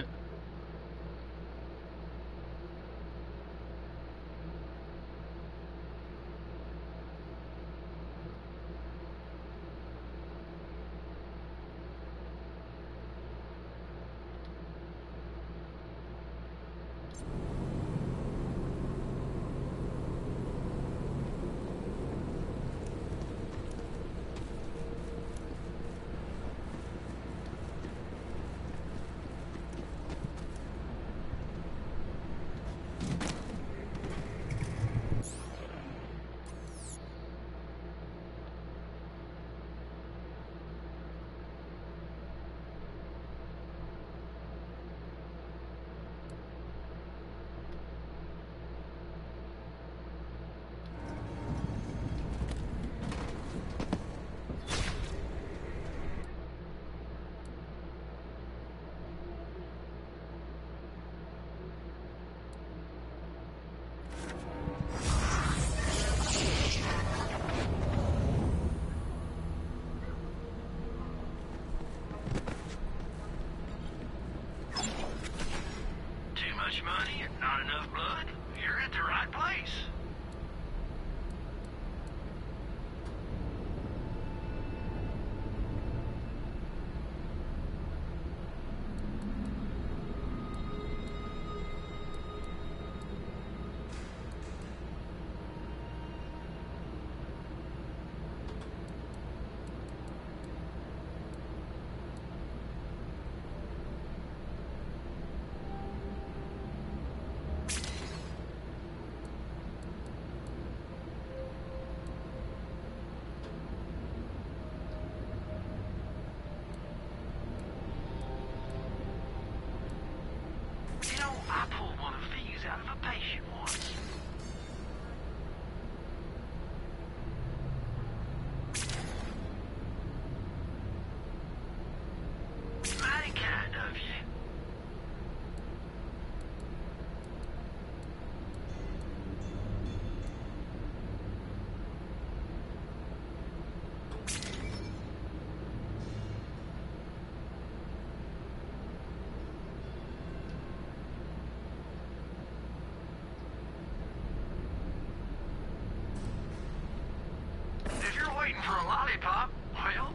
Okay, Pop. Well,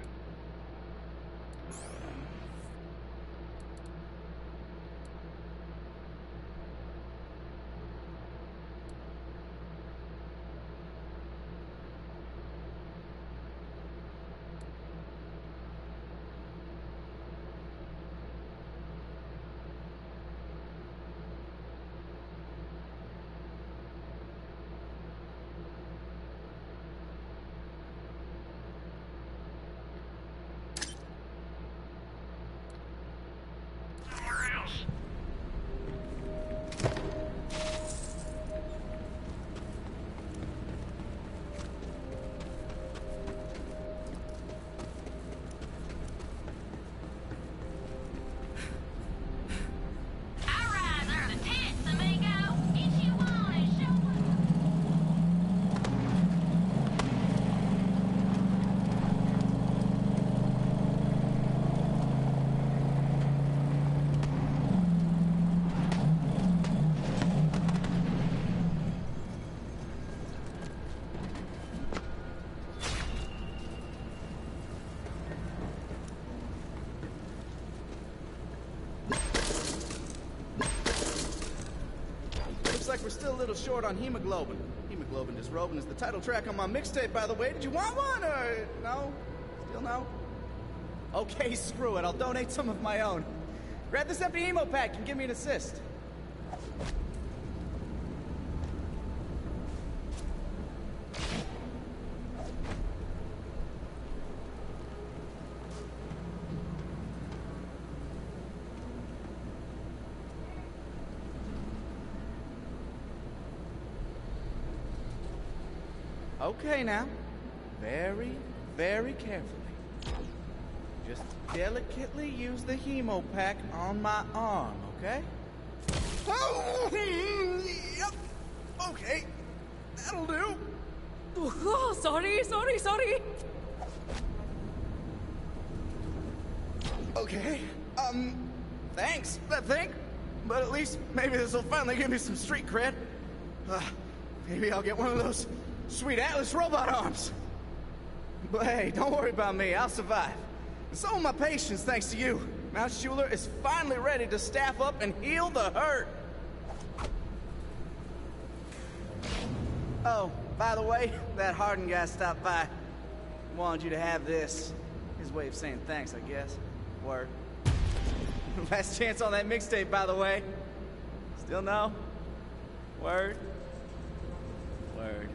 somewhere else. Alright, there are the tits, amigo. Get you on and show 'em. Looks like we're still a little short on hemoglobin. Hemoglobin Disrobin is the title track on my mixtape, by the way. Did you want one, or no? Still no? Okay, screw it. I'll donate some of my own. Grab this empty hemo pack and give me an assist. Okay now. Very, very carefully. Just delicately use the hemo pack on my arm, okay? Oh, yep. Okay. That'll do. Oh, sorry. Okay. Thanks, I think. But at least maybe this will finally give me some street cred. Maybe I'll get one of those sweet Atlas robot arms. But hey, don't worry about me. I'll survive. And so are my patients, thanks to you. Mount Schuler is finally ready to staff up and heal the hurt. Oh, by the way, that Hardin guy stopped by. Wanted you to have this. His way of saying thanks, I guess. Word. Last chance on that mixtape, by the way. Still no? Word. Word.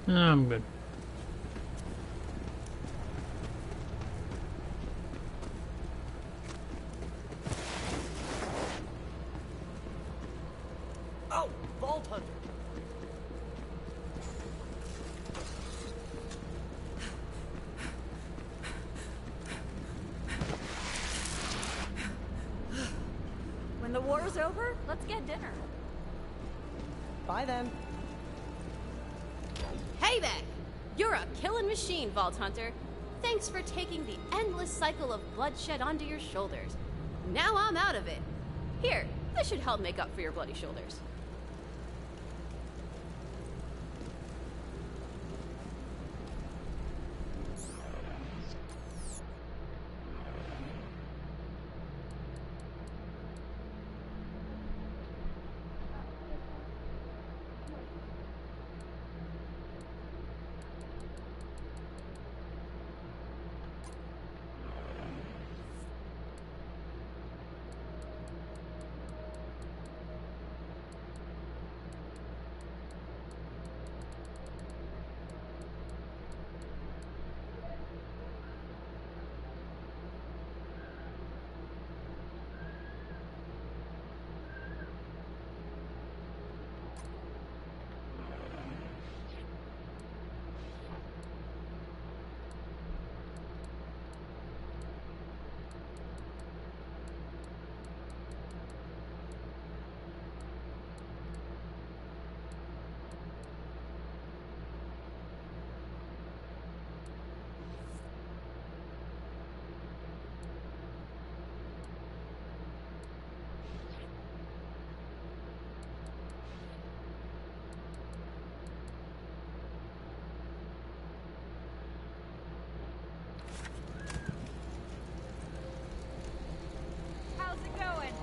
I'm good. Oh, Vault Hunter. When the war's over, let's get dinner. Bye then. Hey there! You're a killing machine, Vault Hunter. Thanks for taking the endless cycle of bloodshed onto your shoulders. Now I'm out of it. Here, this should help make up for your bloody shoulders. How's it going?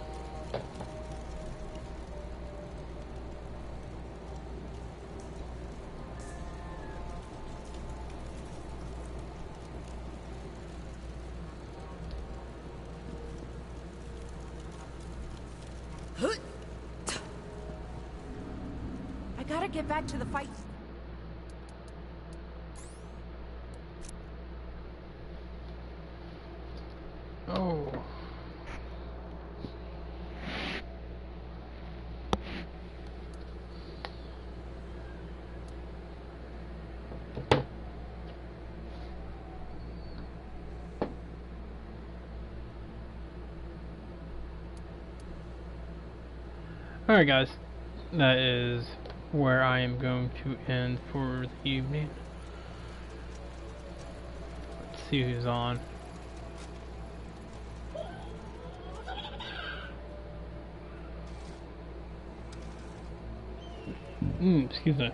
I gotta get back to the fight. Oh. Alright guys, that is where I am going to end for the evening. Let's see who's on. Excuse me.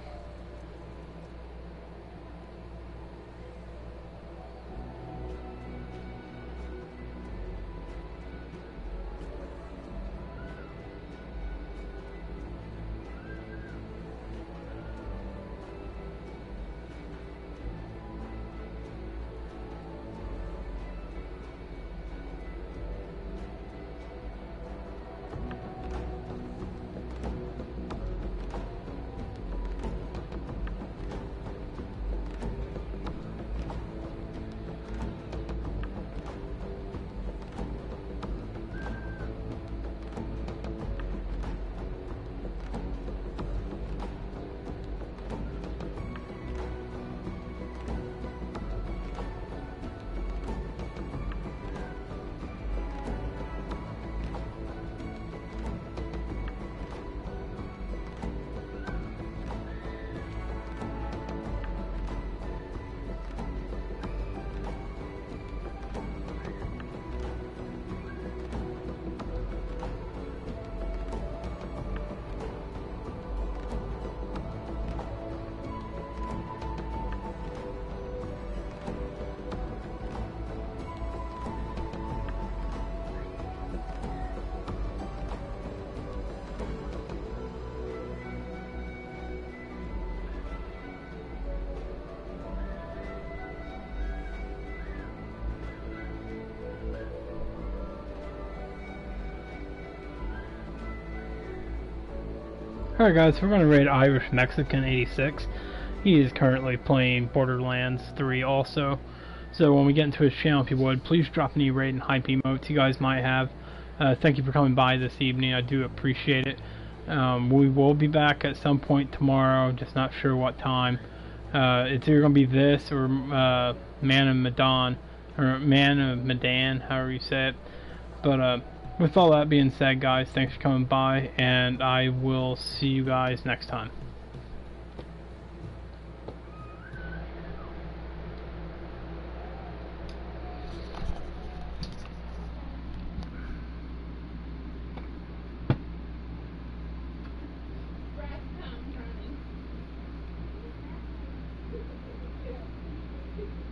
Alright guys, we're going to raid Irish Mexican 86. He is currently playing Borderlands 3 also. So when we get into his channel, if you would, please drop any raid and hype emotes you guys might have. Thank you for coming by this evening. I do appreciate it. We will be back at some point tomorrow, just not sure what time. It's either going to be this or Man of Medan, or Man of Medan, however you say it. But with all that being said, guys, thanks for coming by, and I will see you guys next time. Running.